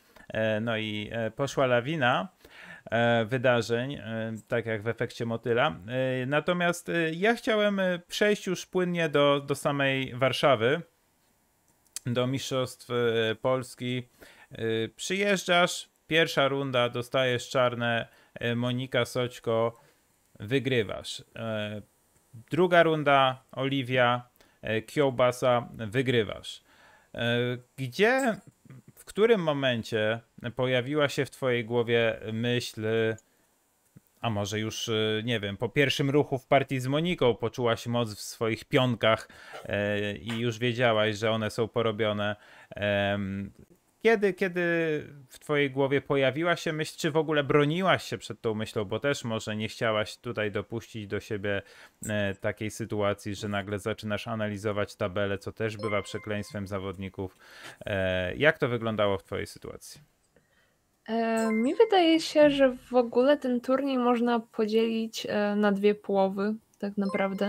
i poszła lawina wydarzeń, tak jak w efekcie motyla. Natomiast ja chciałem przejść już płynnie do samej Warszawy, do Mistrzostw Polski. Przyjeżdżasz, pierwsza runda, dostajesz czarne, Monika Soćko, wygrywasz. Druga runda, Oliwia, Kiełbasa, wygrywasz. W którym momencie pojawiła się w twojej głowie myśl, a może już, nie wiem, po pierwszym ruchu w partii z Moniką poczułaś moc w swoich pionkach i już wiedziałaś, że one są porobione. Kiedy w twojej głowie pojawiła się myśl, czy w ogóle broniłaś się przed tą myślą, bo też może nie chciałaś tutaj dopuścić do siebie takiej sytuacji, że nagle zaczynasz analizować tabelę, co też bywa przekleństwem zawodników. Jak to wyglądało w twojej sytuacji? Mi wydaje się, że w ogóle ten turniej można podzielić na dwie połowy, tak naprawdę,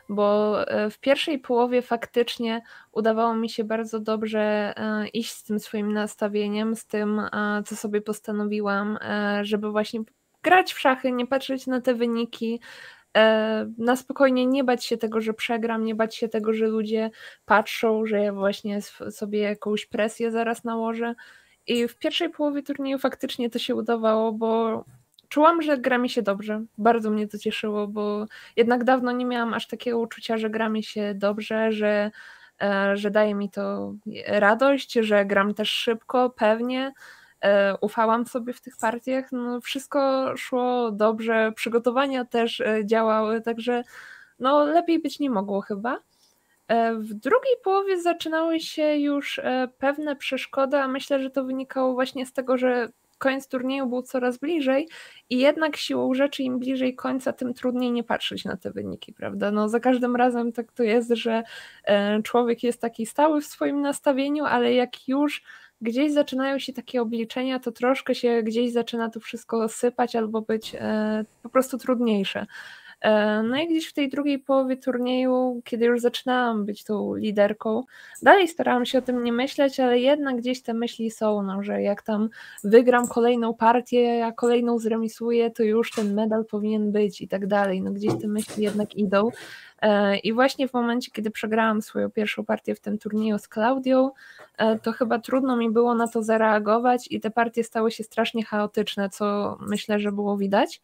bo w pierwszej połowie faktycznie udawało mi się bardzo dobrze iść z tym swoim nastawieniem, z tym, co sobie postanowiłam, żeby właśnie grać w szachy, nie patrzeć na te wyniki, na spokojnie nie bać się tego, że przegram, nie bać się tego, że ludzie patrzą, że ja właśnie sobie jakąś presję zaraz nałożę. I w pierwszej połowie turnieju faktycznie to się udawało, bo czułam, że gra mi się dobrze. Bardzo mnie to cieszyło, bo jednak dawno nie miałam aż takiego uczucia, że gra mi się dobrze, że daje mi to radość, że gram też szybko, pewnie. Ufałam sobie w tych partiach. No, wszystko szło dobrze, przygotowania też działały, także no, lepiej być nie mogło chyba. W drugiej połowie zaczynały się już pewne przeszkody, a myślę, że to wynikało właśnie z tego, że koniec turnieju był coraz bliżej i jednak siłą rzeczy im bliżej końca, tym trudniej nie patrzeć na te wyniki, prawda? No za każdym razem tak to jest, że człowiek jest taki stały w swoim nastawieniu, ale jak już gdzieś zaczynają się takie obliczenia, to troszkę się gdzieś zaczyna to wszystko sypać albo być po prostu trudniejsze. No i gdzieś w tej drugiej połowie turnieju, kiedy już zaczynałam być tą liderką, dalej starałam się o tym nie myśleć, ale jednak gdzieś te myśli są, no, że jak tam wygram kolejną partię, a kolejną zremisuję, to już ten medal powinien być i tak dalej. No gdzieś te myśli jednak idą. I właśnie w momencie, kiedy przegrałam swoją pierwszą partię w tym turnieju z Klaudią, to chyba trudno mi było na to zareagować i te partie stały się strasznie chaotyczne, co myślę, że było widać.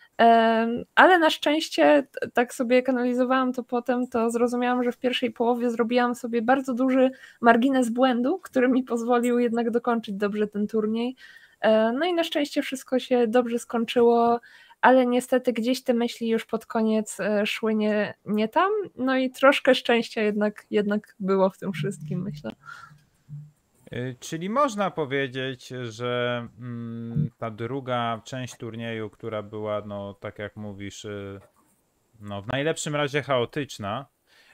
Ale na szczęście tak sobie kanalizowałam to potem, to zrozumiałam, że w pierwszej połowie zrobiłam sobie bardzo duży margines błędu, który mi pozwolił jednak dokończyć dobrze ten turniej. No i na szczęście wszystko się dobrze skończyło, ale niestety gdzieś te myśli już pod koniec szły nie tam, no i troszkę szczęścia jednak było w tym wszystkim, myślę. Czyli można powiedzieć, że ta druga część turnieju, która była, no tak jak mówisz, no w najlepszym razie chaotyczna,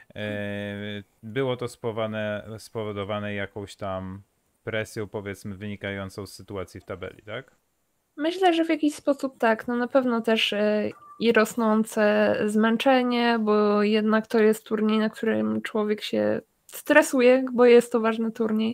było to spowodowane jakąś tam presją, powiedzmy, wynikającą z sytuacji w tabeli, tak? Myślę, że w jakiś sposób tak. No na pewno też i rosnące zmęczenie, bo jednak to jest turniej, na którym człowiek się stresuje, bo jest to ważny turniej,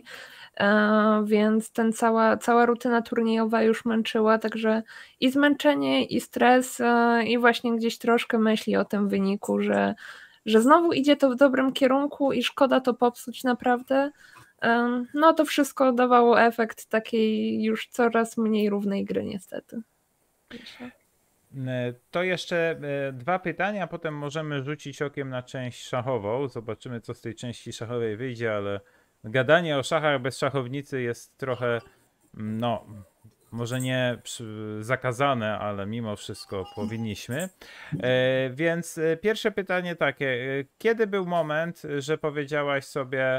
więc cała rutyna turniejowa już męczyła, także i zmęczenie, i stres, i właśnie gdzieś troszkę myśli o tym wyniku, że znowu idzie to w dobrym kierunku i szkoda to popsuć naprawdę. No to wszystko dawało efekt takiej już coraz mniej równej gry niestety. To jeszcze dwa pytania, a potem możemy rzucić okiem na część szachową. Zobaczymy, co z tej części szachowej wyjdzie, ale gadanie o szachach bez szachownicy jest trochę, no, może nie zakazane, ale mimo wszystko powinniśmy. Więc pierwsze pytanie takie. Kiedy był moment, że powiedziałaś sobie,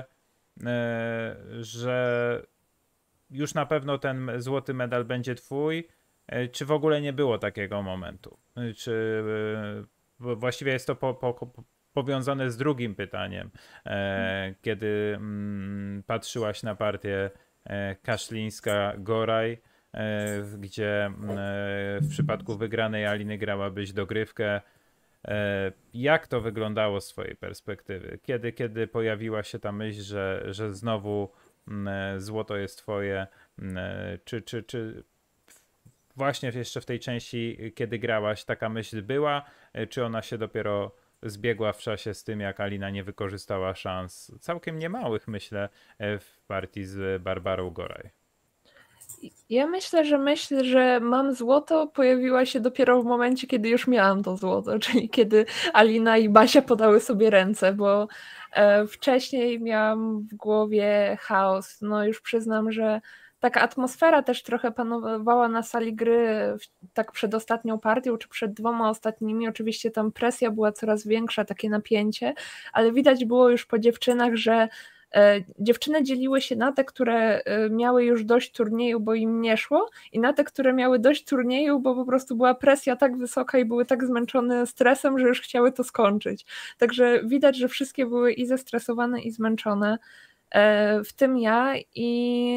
że już na pewno ten złoty medal będzie twój? Czy w ogóle nie było takiego momentu? Czy właściwie jest to powiązane z drugim pytaniem, kiedy patrzyłaś na partię Kaszlińska-Goraj, gdzie w przypadku wygranej Aliny grałabyś dogrywkę. Jak to wyglądało z twojej perspektywy? Kiedy pojawiła się ta myśl, że znowu złoto jest twoje? Czy właśnie jeszcze w tej części, kiedy grałaś, taka myśl była? Czy ona się dopiero zbiegła w czasie z tym, jak Alina nie wykorzystała szans całkiem niemałych, myślę, w partii z Barbarą Goraj? Ja myślę, że myśl, że mam złoto, pojawiła się dopiero w momencie, kiedy już miałam to złoto, czyli kiedy Alina i Basia podały sobie ręce, bo wcześniej miałam w głowie chaos. No już przyznam, że taka atmosfera też trochę panowała na sali gry tak przed ostatnią partią, czy przed dwoma ostatnimi. Oczywiście tam presja była coraz większa, takie napięcie, ale widać było już po dziewczynach, że dziewczyny dzieliły się na te, które miały już dość turnieju, bo im nie szło, i na te, które miały dość turnieju, bo po prostu była presja tak wysoka i były tak zmęczone stresem, że już chciały to skończyć. Także widać, że wszystkie były i zestresowane, i zmęczone, w tym ja, i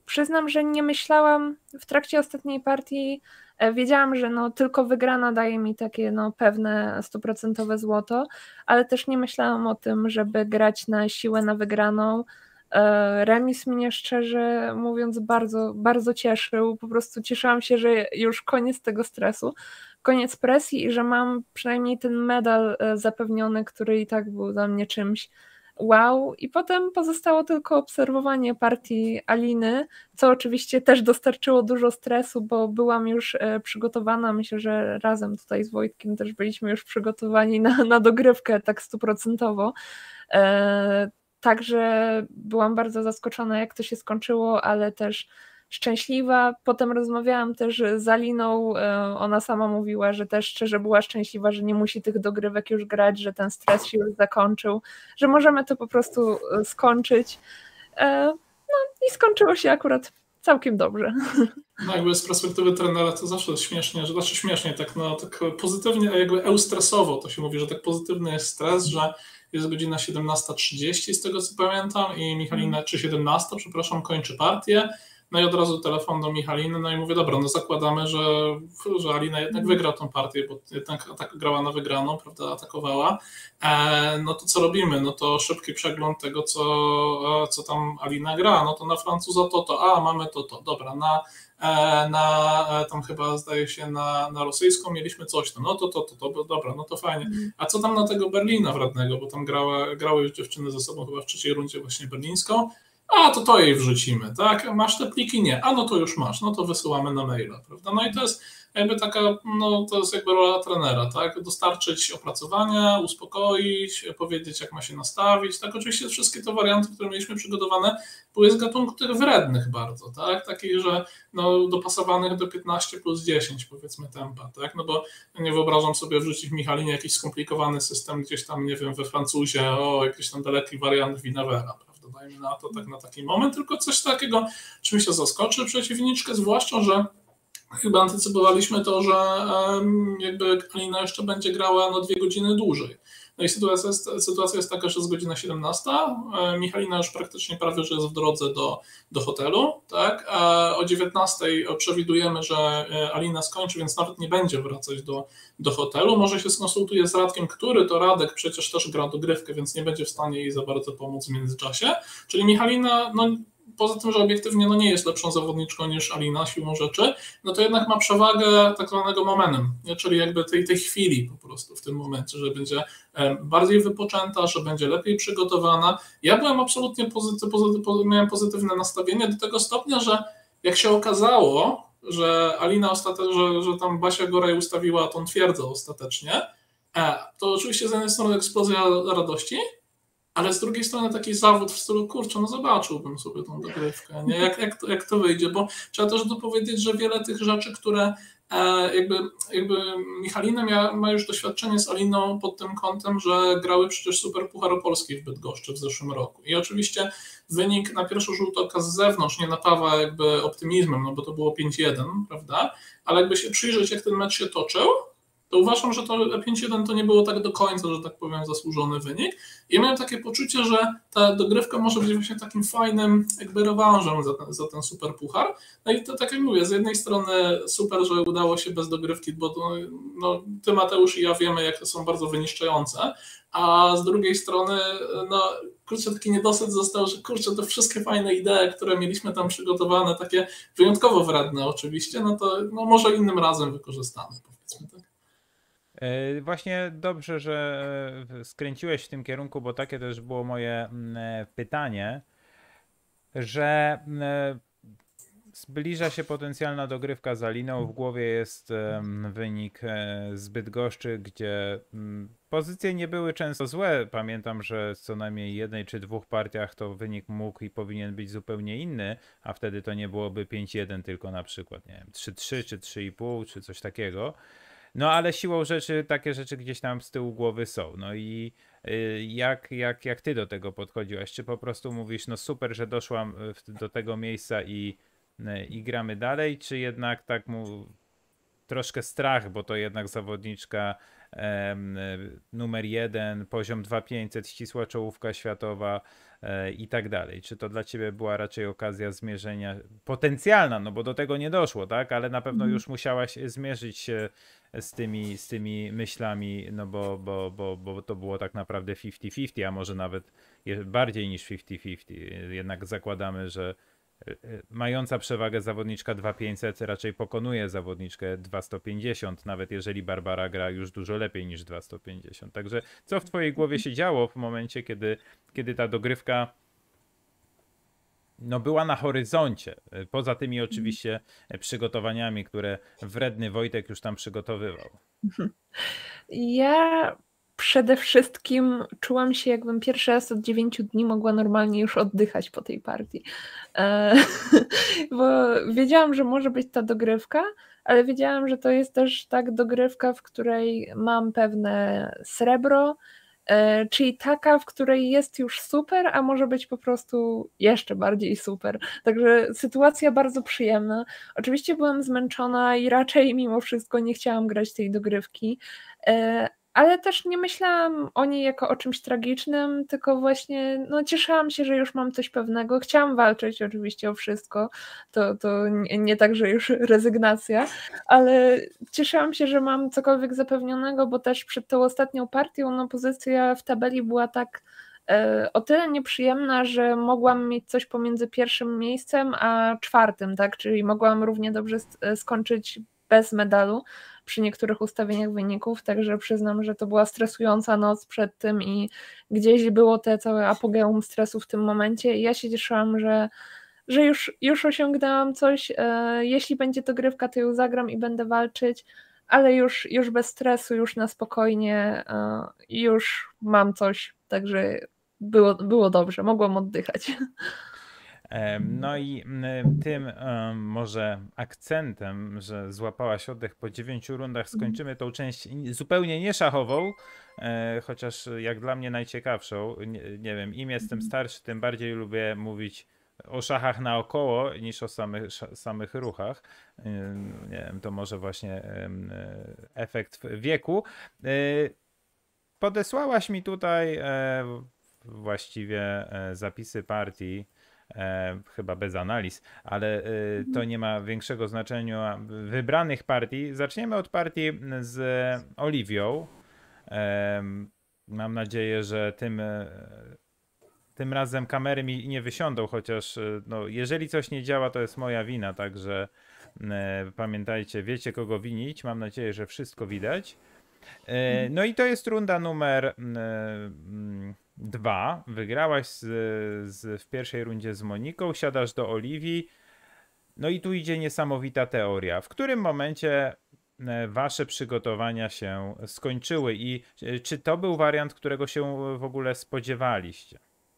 Przyznam, że nie myślałam w trakcie ostatniej partii, wiedziałam, że no tylko wygrana daje mi takie no pewne 100% złoto, ale też nie myślałam o tym, żeby grać na siłę na wygraną. Remis mnie szczerze mówiąc bardzo, bardzo cieszył. Po prostu cieszyłam się, że już koniec tego stresu, koniec presji i że mam przynajmniej ten medal zapewniony, który i tak był dla mnie czymś wow. I potem pozostało tylko obserwowanie partii Aliny, co oczywiście też dostarczyło dużo stresu, bo byłam już przygotowana. Myślę, że razem tutaj z Wojtkiem też byliśmy już przygotowani na dogrywkę tak 100%. Także byłam bardzo zaskoczona, jak to się skończyło, ale też szczęśliwa. Potem rozmawiałam też z Aliną, ona sama mówiła, że też szczerze była szczęśliwa, że nie musi tych dogrywek już grać, że ten stres się już zakończył, że możemy to po prostu skończyć. No i skończyło się akurat całkiem dobrze. No jakby z perspektywy trenera to zawsze śmiesznie, że znaczy śmiesznie, tak, no, tak pozytywnie, a jakby eustresowo to się mówi, że tak pozytywny jest stres, że jest godzina 17:30 z tego co pamiętam i Michalina, czy 17, przepraszam, kończy partię. No i od razu telefon do Michaliny, no i mówię, dobra, no zakładamy, że Alina jednak wygra tą partię, bo jednak grała na wygraną, prawda, atakowała. No to co robimy? No to szybki przegląd tego, co tam Alina gra. No to na Francuza mamy to. Dobra, tam chyba zdaje się na rosyjską mieliśmy coś tam, no to, dobra, no to fajnie. A co tam na tego Berlina wrednego, bo tam grały już dziewczyny ze sobą chyba w trzeciej rundzie właśnie berlińską, a to jej wrzucimy, tak? Masz te pliki? Nie. A no to już masz, no to wysyłamy na maila, prawda? No i to jest jakby taka, no to jest jakby rola trenera, tak? Dostarczyć opracowania, uspokoić, powiedzieć jak ma się nastawić, tak? Oczywiście wszystkie te warianty, które mieliśmy przygotowane, były z gatunku tych wrednych bardzo, tak? Takich, że no dopasowanych do 15+10 powiedzmy tempa, tak? No bo nie wyobrażam sobie wrzucić Michalinie jakiś skomplikowany system gdzieś tam, nie wiem, we Francuzie, jakiś tam daleki wariant Winavera, dajmy na to tak na taki moment, tylko coś takiego, czym się zaskoczy przeciwniczkę, zwłaszcza, że chyba antycypowaliśmy to, że jakby Alina jeszcze będzie grała 2 godziny dłużej. No i sytuacja jest taka, że jest godzina 17, Michalina już praktycznie prawie, że jest w drodze do hotelu, tak? A o 19 przewidujemy, że Alina skończy, więc nawet nie będzie wracać do hotelu. Może się skonsultuje z Radkiem, który to Radek przecież też gra dogrywkę, więc nie będzie w stanie jej za bardzo pomóc w międzyczasie. Czyli Michalina, poza tym, że obiektywnie nie jest lepszą zawodniczką niż Alina siłą rzeczy, no to jednak ma przewagę tak zwanego momentum, czyli jakby tej chwili po prostu w tym momencie, że będzie bardziej wypoczęta, że będzie lepiej przygotowana. Ja byłem absolutnie miałem pozytywne nastawienie do tego stopnia, że jak się okazało, że Alina że tam Basia Goraj ustawiła tą twierdzę ostatecznie, to oczywiście z jednej strony eksplozja radości, ale z drugiej strony taki zawód w stylu, kurczę, zobaczyłbym sobie tą dogrywkę, nie? Jak to wyjdzie, bo trzeba też dopowiedzieć, że wiele tych rzeczy, które jakby Michalina ma już doświadczenie z Aliną pod tym kątem, że grały przecież Super Puchar Opolski w Bydgoszczy w zeszłym roku i oczywiście wynik na pierwszy rzut oka z zewnątrz nie napawa jakby optymizmem, bo to było 5-1, prawda, ale jakby się przyjrzeć, jak ten mecz się toczył, to uważam, że to 5-1 to nie było tak do końca, że tak powiem, zasłużony wynik. I ja miałem takie poczucie, że ta dogrywka może być właśnie takim fajnym jakby rewanżem za ten super puchar. No i to tak jak mówię, z jednej strony super, że udało się bez dogrywki, bo ty, Mateusz, i ja wiemy, jak to są bardzo wyniszczające, a z drugiej strony kurczę, taki niedosyt został, że kurczę, te wszystkie fajne idee, które mieliśmy tam przygotowane, takie wyjątkowo wredne oczywiście, to może innym razem wykorzystamy, powiedzmy tak. Właśnie dobrze, że skręciłeś w tym kierunku, bo takie też było moje pytanie, że zbliża się potencjalna dogrywka z Aliną. W głowie jest wynik z Bydgoszczy, gdzie pozycje nie były często złe. Pamiętam, że co najmniej jednej czy 2 partiach to wynik mógł i powinien być zupełnie inny, a wtedy to nie byłoby 5-1, tylko na przykład, nie wiem, 3-3 czy 3,5 czy coś takiego. No ale siłą rzeczy takie rzeczy gdzieś tam z tyłu głowy są. No i jak ty do tego podchodziłaś? Czy po prostu mówisz, no super, że doszłam do tego miejsca i gramy dalej, czy jednak tak troszkę strach, bo to jednak zawodniczka numer 1, poziom 2500, ścisła czołówka światowa i tak dalej. Czy to dla ciebie była raczej okazja zmierzenia potencjalna, no bo do tego nie doszło, tak? Ale na pewno już musiałaś zmierzyć się z tymi myślami, no bo to było tak naprawdę 50-50, a może nawet bardziej niż 50-50. Jednak zakładamy, że mająca przewagę zawodniczka 2500 raczej pokonuje zawodniczkę 2150, nawet jeżeli Barbara gra już dużo lepiej niż 2150. Także co w twojej głowie się działo w momencie, kiedy ta dogrywka no była na horyzoncie, poza tymi oczywiście przygotowaniami, które wredny Wojtek już tam przygotowywał? Ja przede wszystkim czułam się, jakbym pierwszy raz od 9 dni mogła normalnie już oddychać po tej partii. Bo wiedziałam, że może być ta dogrywka, ale wiedziałam, że to jest też tak dogrywka, w której mam pewne srebro, czyli taka, w której jest już super, a może być po prostu jeszcze bardziej super. Także sytuacja bardzo przyjemna. Oczywiście byłam zmęczona i raczej mimo wszystko nie chciałam grać tej dogrywki, ale też nie myślałam o niej jako o czymś tragicznym, tylko właśnie no, cieszyłam się, że już mam coś pewnego. Chciałam walczyć oczywiście o wszystko, to nie tak, że już rezygnacja, ale cieszyłam się, że mam cokolwiek zapewnionego, bo też przed tą ostatnią partią no, pozycja w tabeli była tak o tyle nieprzyjemna, że mogłam mieć coś pomiędzy pierwszym miejscem a czwartym, tak? Czyli mogłam równie dobrze skończyć bez medalu przy niektórych ustawieniach wyników, także przyznam, że to była stresująca noc przed tym i gdzieś było te całe apogeum stresu w tym momencie i ja się cieszyłam, że już osiągnęłam coś, jeśli będzie to grywka, to ją zagram i będę walczyć, ale już bez stresu, już na spokojnie, już mam coś, także było dobrze, mogłam oddychać. No i tym może akcentem, że złapałaś oddech po 9 rundach, skończymy tą część zupełnie nie szachową, chociaż jak dla mnie najciekawszą. Nie wiem, im jestem starszy, tym bardziej lubię mówić o szachach naokoło niż o samych ruchach. Nie wiem, to może właśnie efekt wieku. Podesłałaś mi tutaj właściwie zapisy partii, chyba bez analiz, ale to nie ma większego znaczenia, wybranych partii. Zaczniemy od partii z Oliwią. Mam nadzieję, że tym razem kamery mi nie wysiądą, chociaż no, jeżeli coś nie działa, to jest moja wina, także pamiętajcie, wiecie kogo winić. Mam nadzieję, że wszystko widać. No i to jest runda numer 2. Wygrałaś w pierwszej rundzie z Moniką, siadasz do Oliwii. No i tu idzie niesamowita teoria. W którym momencie wasze przygotowania się skończyły i czy to był wariant, którego się w ogóle spodziewaliście?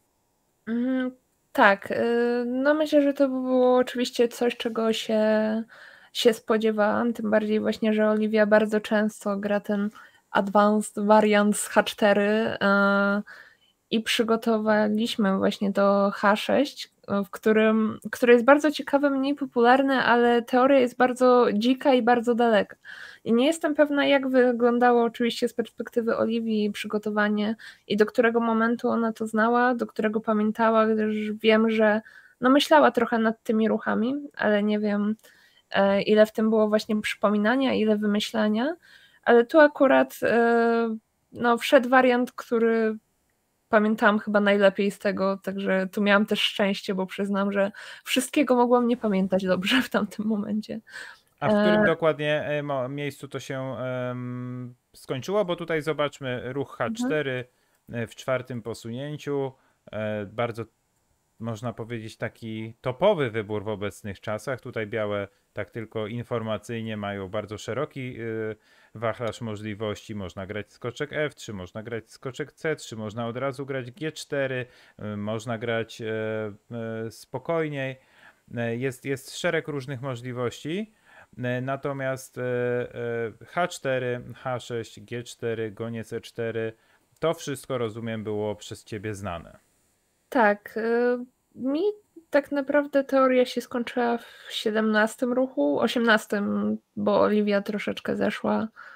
Tak, no myślę, że to było oczywiście coś, czego się spodziewałam, tym bardziej właśnie, że Oliwia bardzo często gra ten advanced wariant z H4 i przygotowaliśmy właśnie do H6, który jest bardzo ciekawy, mniej popularny, ale teoria jest bardzo dzika i bardzo daleka. I nie jestem pewna, jak wyglądało oczywiście z perspektywy Oliwii przygotowanie i do którego momentu ona to znała, do którego pamiętała, gdyż wiem, że no myślała trochę nad tymi ruchami, ale nie wiem, ile w tym było właśnie przypominania, ile wymyślania, ale tu akurat no, wszedł wariant, który pamiętałam chyba najlepiej z tego, także tu miałam też szczęście, bo przyznam, że wszystkiego mogłam nie pamiętać dobrze w tamtym momencie. A w którym dokładnie miejscu to się skończyło? Bo tutaj zobaczmy ruch H4 w czwartym posunięciu. Bardzo można powiedzieć taki topowy wybór w obecnych czasach. Tutaj białe tak tylko informacyjnie mają bardzo szeroki wachlarz możliwości. Można grać skoczek F3, można grać skoczek C3, można od razu grać G4, można grać spokojniej. Jest szereg różnych możliwości. Natomiast H4, H6, G4, goniec E4, to wszystko, rozumiem, było przez ciebie znane. Tak, mi tak naprawdę teoria się skończyła w 17 ruchu, 18, bo Oliwia troszeczkę zeszła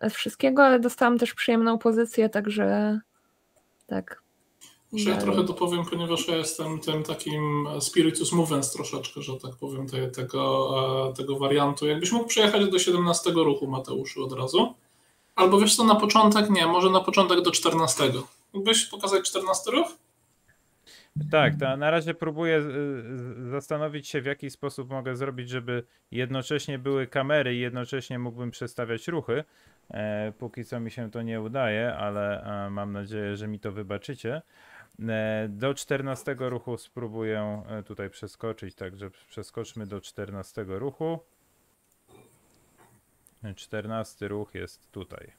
wszystkiego, ale dostałam też przyjemną pozycję, także tak. Ja trochę to powiem, ponieważ ja jestem tym takim spiritus movens troszeczkę, że tak powiem, tego wariantu. Jakbyś mógł przejechać do 17 ruchu, Mateuszu, od razu? Albo wiesz co, na początek nie, może na początek do 14. Mógłbyś pokazać 14 ruch? Tak, to na razie próbuję zastanowić się, w jaki sposób mogę zrobić, żeby jednocześnie były kamery i jednocześnie mógłbym przestawiać ruchy. Póki co mi się to nie udaje, ale mam nadzieję, że mi to wybaczycie. Do 14 ruchu spróbuję tutaj przeskoczyć, także przeskoczmy do 14 ruchu. 14 ruch jest tutaj.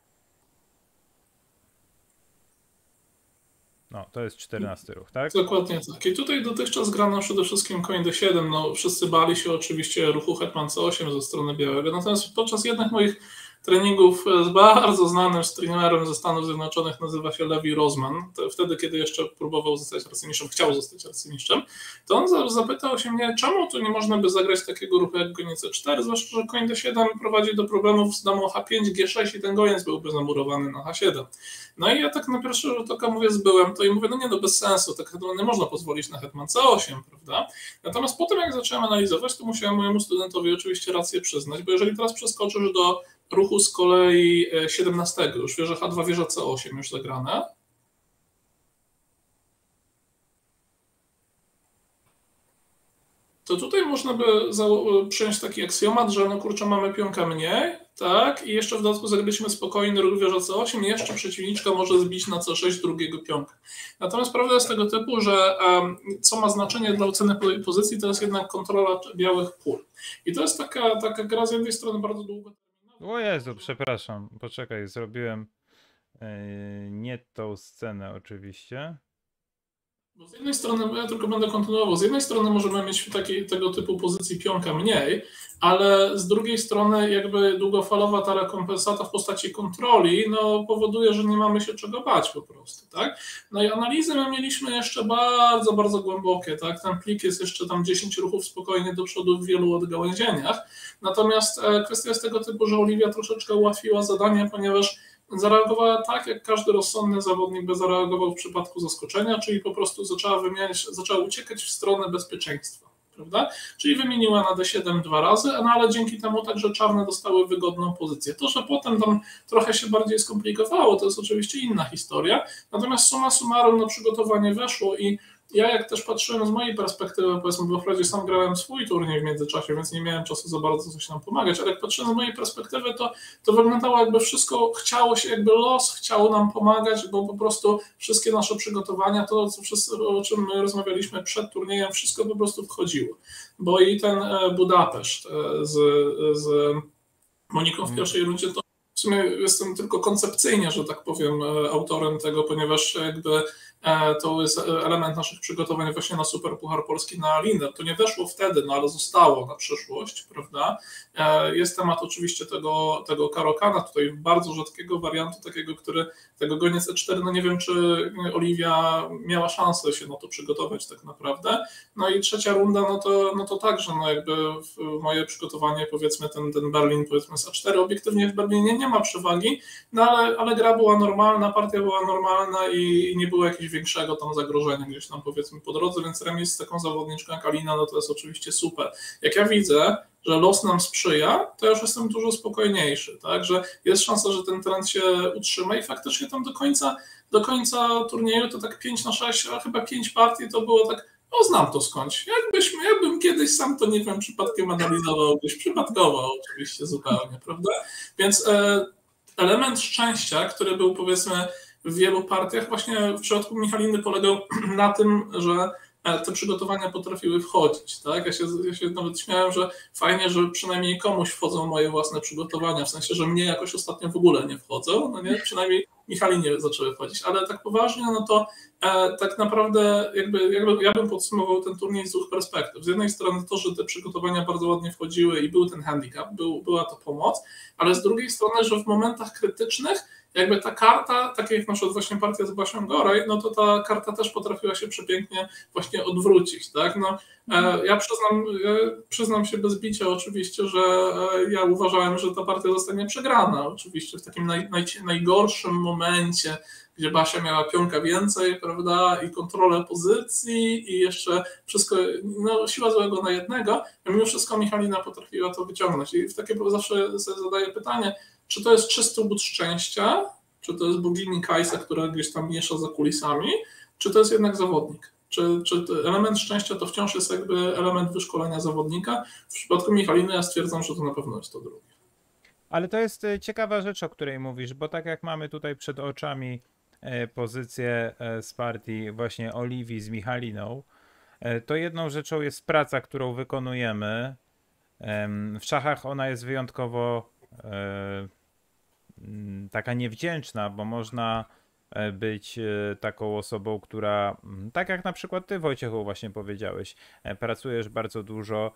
No, to jest 14 ruch, tak? Dokładnie tak. I tutaj dotychczas grano przede wszystkim koń D7. No, wszyscy bali się oczywiście ruchu hetman C8 ze strony białego. Natomiast podczas jednych moich treningów z bardzo znanym streamerem ze Stanów Zjednoczonych, nazywa się Levi Rozman, wtedy, kiedy jeszcze próbował zostać arcymistrzem, chciał zostać arcymistrzem, to on zapytał się mnie, czemu tu nie można by zagrać takiego ruchu jak goniec E4, zwłaszcza, że koń D7 prowadzi do problemów z damą H5, G6 i ten goniec byłby zamurowany na H7. No i ja tak na pierwszy rzut oka mówię, zbyłem to i mówię, no nie, no bez sensu, tak nie można pozwolić na hetman C8, prawda? Natomiast potem jak zacząłem analizować, to musiałem mojemu studentowi oczywiście rację przyznać, bo jeżeli teraz przeskoczysz do ruchu z kolei 17, już wieża H2, wieża C8 już zagrane. To tutaj można by przyjąć taki aksjomat, że no kurczę, mamy pionka mniej, tak, i jeszcze w dodatku zagraliśmy spokojny ruch wieża C8 i jeszcze przeciwniczka może zbić na C6 drugiego pionka. Natomiast prawda jest tego typu, że co ma znaczenie dla oceny pozycji, to jest jednak kontrola białych pól. I to jest taka gra z jednej strony bardzo długo. O Jezu, przepraszam, poczekaj, zrobiłem nie tą scenę oczywiście. Bo z jednej strony, ja tylko będę kontynuował, z jednej strony możemy mieć tego typu pozycji pionka mniej, ale z drugiej strony jakby długofalowa ta rekompensata w postaci kontroli no, powoduje, że nie mamy się czego bać po prostu, tak? No i analizy my mieliśmy jeszcze bardzo, bardzo głębokie, tak? Ten plik jest jeszcze tam 10 ruchów spokojnie do przodu w wielu odgałęzieniach, natomiast kwestia jest tego typu, że Oliwia troszeczkę ułatwiła zadanie, ponieważ zareagowała tak, jak każdy rozsądny zawodnik by zareagował w przypadku zaskoczenia, czyli po prostu zaczęła uciekać w stronę bezpieczeństwa, prawda? Czyli wymieniła na D7 2 razy, no ale dzięki temu także czarne dostały wygodną pozycję. To, że potem tam trochę się bardziej skomplikowało, to jest oczywiście inna historia, natomiast summa summarum no, przygotowanie weszło i ja jak też patrzyłem z mojej perspektywy, powiedzmy, bo wprawdzie sam grałem swój turniej w międzyczasie, więc nie miałem czasu za bardzo coś nam pomagać, ale jak patrzyłem z mojej perspektywy, to wyglądało jakby wszystko chciało się, jakby los chciał nam pomagać, bo po prostu wszystkie nasze przygotowania, to o czym my rozmawialiśmy przed turniejem, wszystko po prostu wchodziło. Bo i ten Budapeszt z Moniką w pierwszej rundzie, to w sumie jestem tylko koncepcyjnie, że tak powiem, autorem tego, ponieważ jakby to jest element naszych przygotowań właśnie na Super Puchar Polski na Linder. To nie weszło wtedy, no ale zostało na przyszłość, prawda? Jest temat oczywiście tego Karokana, tutaj bardzo rzadkiego wariantu, tego goniec E4, no nie wiem, czy Oliwia miała szansę się na to przygotować tak naprawdę. No i trzecia runda, no to także, no jakby moje przygotowanie, powiedzmy ten Berlin, powiedzmy z A4, obiektywnie w Berlinie nie ma przewagi, no ale gra była normalna, partia była normalna i nie było jakiegoś większego tam zagrożenia gdzieś tam powiedzmy po drodze, więc remis z taką zawodniczką jak Alina, no to jest oczywiście super. Jak ja widzę, że los nam sprzyja, to ja już jestem dużo spokojniejszy, tak, że jest szansa, że ten trend się utrzyma i faktycznie tam do końca turnieju to tak 5-6, a chyba 5 partii to było tak, no znam to skądś. Jakbym kiedyś sam to, nie wiem, przypadkiem analizował, gdzieś przypadkowo oczywiście zupełnie, prawda? Więc element szczęścia, który był powiedzmy w wielu partiach, właśnie w przypadku Michaliny polegał na tym, że te przygotowania potrafiły wchodzić. Tak? Ja się nawet śmiałem, że fajnie, że przynajmniej komuś wchodzą moje własne przygotowania, w sensie, że mnie jakoś ostatnio w ogóle nie wchodzą, no nie? Przynajmniej Michalinie zaczęły wchodzić, ale tak poważnie, no to tak naprawdę jakby ja bym podsumował ten turniej z dwóch perspektyw. Z jednej strony to, że te przygotowania bardzo ładnie wchodziły i był ten handicap, była to pomoc, ale z drugiej strony, że w momentach krytycznych jakby ta karta, tak jak na przykład właśnie partia z Basią Gorej, no to ta karta też potrafiła się przepięknie właśnie odwrócić, tak? No, ja przyznam się bez bicia oczywiście, że ja uważałem, że ta partia zostanie przegrana, oczywiście w takim najgorszym momencie, gdzie Basia miała pionka więcej, prawda, i kontrolę pozycji i jeszcze wszystko, no siła złego na jednego, a mimo wszystko Michalina potrafiła to wyciągnąć i w takie zawsze sobie zadaję pytanie, czy to jest czysty but szczęścia, czy to jest bogini Kajsa, która gdzieś tam miesza za kulisami, czy to jest jednak zawodnik? Czy element szczęścia to wciąż jest jakby element wyszkolenia zawodnika? W przypadku Michaliny ja stwierdzam, że to na pewno jest to drugie. Ale to jest ciekawa rzecz, o której mówisz, bo tak jak mamy tutaj przed oczami pozycję z partii właśnie Oliwii z Michaliną, to jedną rzeczą jest praca, którą wykonujemy. W szachach ona jest wyjątkowo taka niewdzięczna, bo można być taką osobą, która, tak jak na przykład ty, Wojciechu, właśnie powiedziałeś, pracujesz bardzo dużo,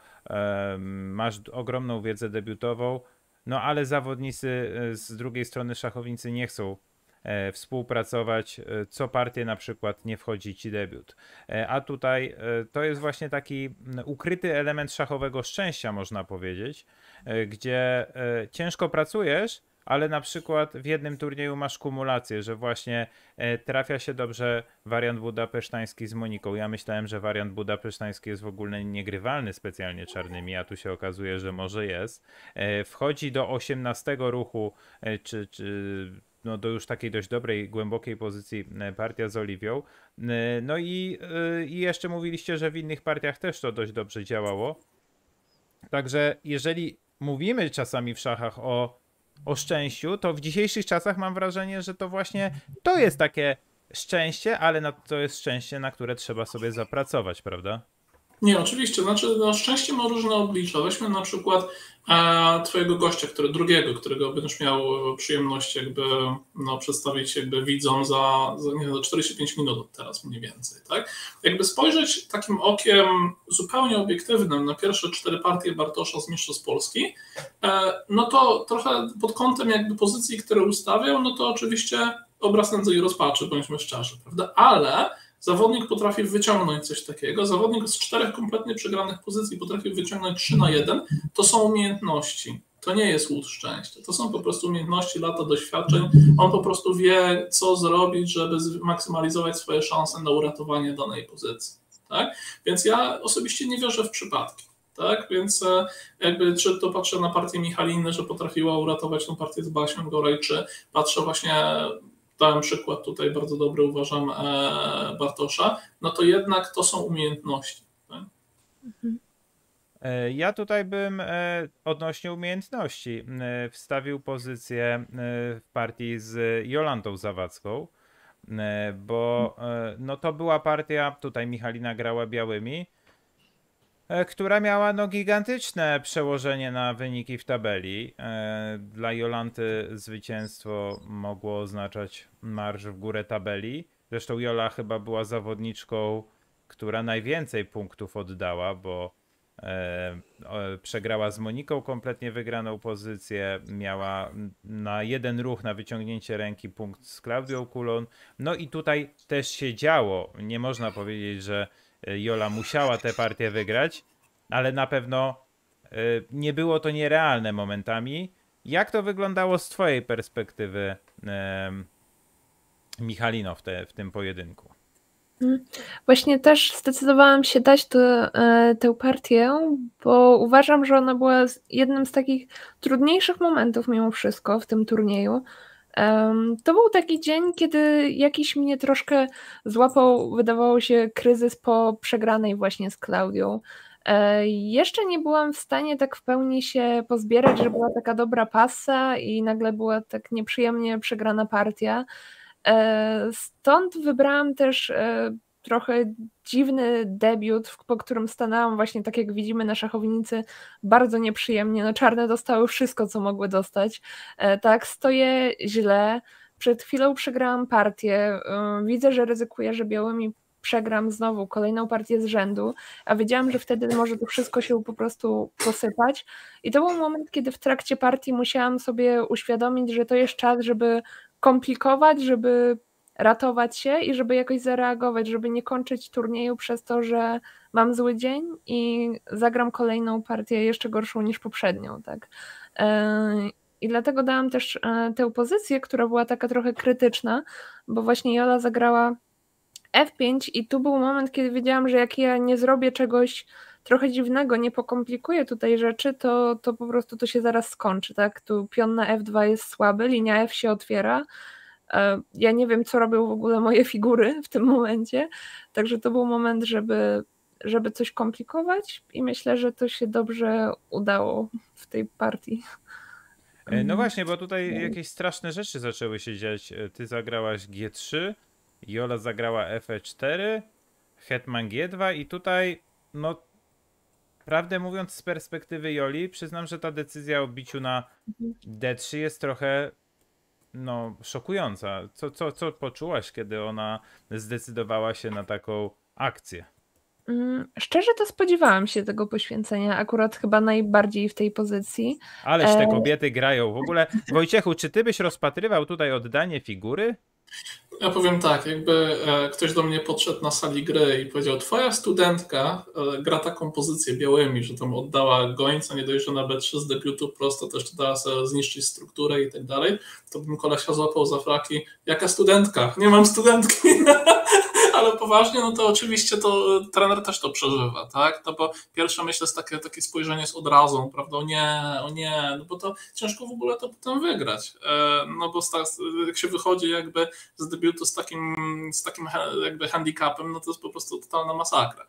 masz ogromną wiedzę debiutową, no ale zawodnicy z drugiej strony szachownicy nie chcą współpracować, co partię na przykład nie wchodzi ci debiut. A tutaj to jest właśnie taki ukryty element szachowego szczęścia, można powiedzieć, gdzie ciężko pracujesz, ale na przykład w jednym turnieju masz kumulację, że właśnie trafia się dobrze wariant budapesztański z Moniką. Ja myślałem, że wariant budapesztański jest w ogóle niegrywalny specjalnie czarnymi, a tu się okazuje, że może jest. Wchodzi do 18 ruchu, czy no do już takiej dość dobrej, głębokiej pozycji partia z Oliwią. No i jeszcze mówiliście, że w innych partiach też to dość dobrze działało. Także jeżeli mówimy czasami w szachach o szczęściu, to w dzisiejszych czasach mam wrażenie, że to właśnie to jest takie szczęście, ale to jest szczęście, na które trzeba sobie zapracować, prawda? Nie, oczywiście. Znaczy, no, szczęście ma różne oblicza. Weźmy na przykład twojego gościa, którego będziesz miał przyjemność jakby przedstawić jakby widzom za 45 minut teraz mniej więcej, tak? Jakby spojrzeć takim okiem zupełnie obiektywnym na pierwsze 4 partie Bartosza z Mistrzostw Polski, no to trochę pod kątem jakby pozycji, które ustawiał, no to oczywiście obraz nędzy i rozpaczy, bądźmy szczerzy, prawda? Ale zawodnik potrafi wyciągnąć coś takiego. Zawodnik z 4 kompletnie przegranych pozycji potrafi wyciągnąć 3 na 1. To są umiejętności. To nie jest łód szczęścia. To są po prostu umiejętności, lata doświadczeń. On po prostu wie, co zrobić, żeby maksymalizować swoje szanse na uratowanie danej pozycji. Tak? Więc ja osobiście nie wierzę w przypadki. Tak? Więc jakby czy to patrzę na partię Michaliny, że potrafiła uratować tą partię z Basią Gorej, czy patrzę właśnie... Dałem przykład tutaj bardzo dobry, uważam, Bartosza, no to jednak to są umiejętności. Tak? Ja tutaj bym odnośnie umiejętności wstawił pozycję w partii z Jolantą Zawadzką, bo no to była partia, tutaj Michalina grała białymi, która miała no gigantyczne przełożenie na wyniki w tabeli. Dla Jolanty zwycięstwo mogło oznaczać marsz w górę tabeli. Zresztą Jola chyba była zawodniczką, która najwięcej punktów oddała, bo przegrała z Moniką kompletnie wygraną pozycję, miała na 1 ruch na wyciągnięcie ręki punkt z Klaudią Kulon. No i tutaj też się działo. Nie można powiedzieć, że Jola musiała tę partię wygrać, ale na pewno nie było to nierealne momentami. Jak to wyglądało z twojej perspektywy, Michalino, w tym pojedynku? Właśnie też zdecydowałam się dać tę partię, bo uważam, że ona była jednym z takich trudniejszych momentów mimo wszystko w tym turnieju. To był taki dzień, kiedy jakiś mnie troszkę złapał, wydawało się, kryzys po przegranej właśnie z Klaudią. Jeszcze nie byłam w stanie tak w pełni się pozbierać, że była taka dobra passa i nagle była tak nieprzyjemnie przegrana partia. Stąd wybrałam też trochę dziwny debiut, po którym stanęłam właśnie tak jak widzimy na szachownicy bardzo nieprzyjemnie. No czarne dostały wszystko, co mogły dostać. Tak, stoję źle. Przed chwilą przegrałam partię. Widzę, że ryzykuję, że białymi przegram znowu kolejną partię z rzędu, a wiedziałam, że wtedy może to wszystko się po prostu posypać. I to był moment, kiedy w trakcie partii musiałam sobie uświadomić, że to jest czas, żeby komplikować, żeby ratować się i żeby jakoś zareagować, żeby nie kończyć turnieju przez to, że mam zły dzień i zagram kolejną partię jeszcze gorszą niż poprzednią, tak. I dlatego dałam też tę pozycję, która była taka trochę krytyczna, bo właśnie Jola zagrała F5 i tu był moment, kiedy wiedziałam, że jak ja nie zrobię czegoś trochę dziwnego, nie pokomplikuję tutaj rzeczy, to po prostu to się zaraz skończy, tak? Tu pion na F2 jest słaby, linia F się otwiera. Ja nie wiem, co robią w ogóle moje figury w tym momencie, także to był moment, żeby coś komplikować i myślę, że to się dobrze udało w tej partii. No właśnie, bo tutaj jakieś straszne rzeczy zaczęły się dziać. Ty zagrałaś G3, Jola zagrała F4, Hetman G2 i tutaj, no prawdę mówiąc z perspektywy Joli, przyznam, że ta decyzja o biciu na D3 jest trochę no szokująca. Co poczułaś, kiedy ona zdecydowała się na taką akcję? Szczerze to spodziewałam się tego poświęcenia, akurat chyba najbardziej w tej pozycji. Ależ te kobiety grają. W ogóle, Wojciechu, czy ty byś rozpatrywał tutaj oddanie figury? Ja powiem tak, jakby ktoś do mnie podszedł na sali gry i powiedział, twoja studentka gra taką pozycję białymi, że tam oddała gońca, nie dość, że na B3 z debiutu prosto też dała sobie zniszczyć strukturę i tak dalej, to bym kolesia złapał za fraki, jaka studentka? Nie mam studentki. Ale poważnie, no to oczywiście to trener też to przeżywa, tak? No bo pierwsze myślę jest takie spojrzenie z odrazą, prawda? O nie, no bo to ciężko w ogóle to potem wygrać. No bo jak się wychodzi jakby z debiutu z takim jakby handicapem, no to jest po prostu totalna masakra.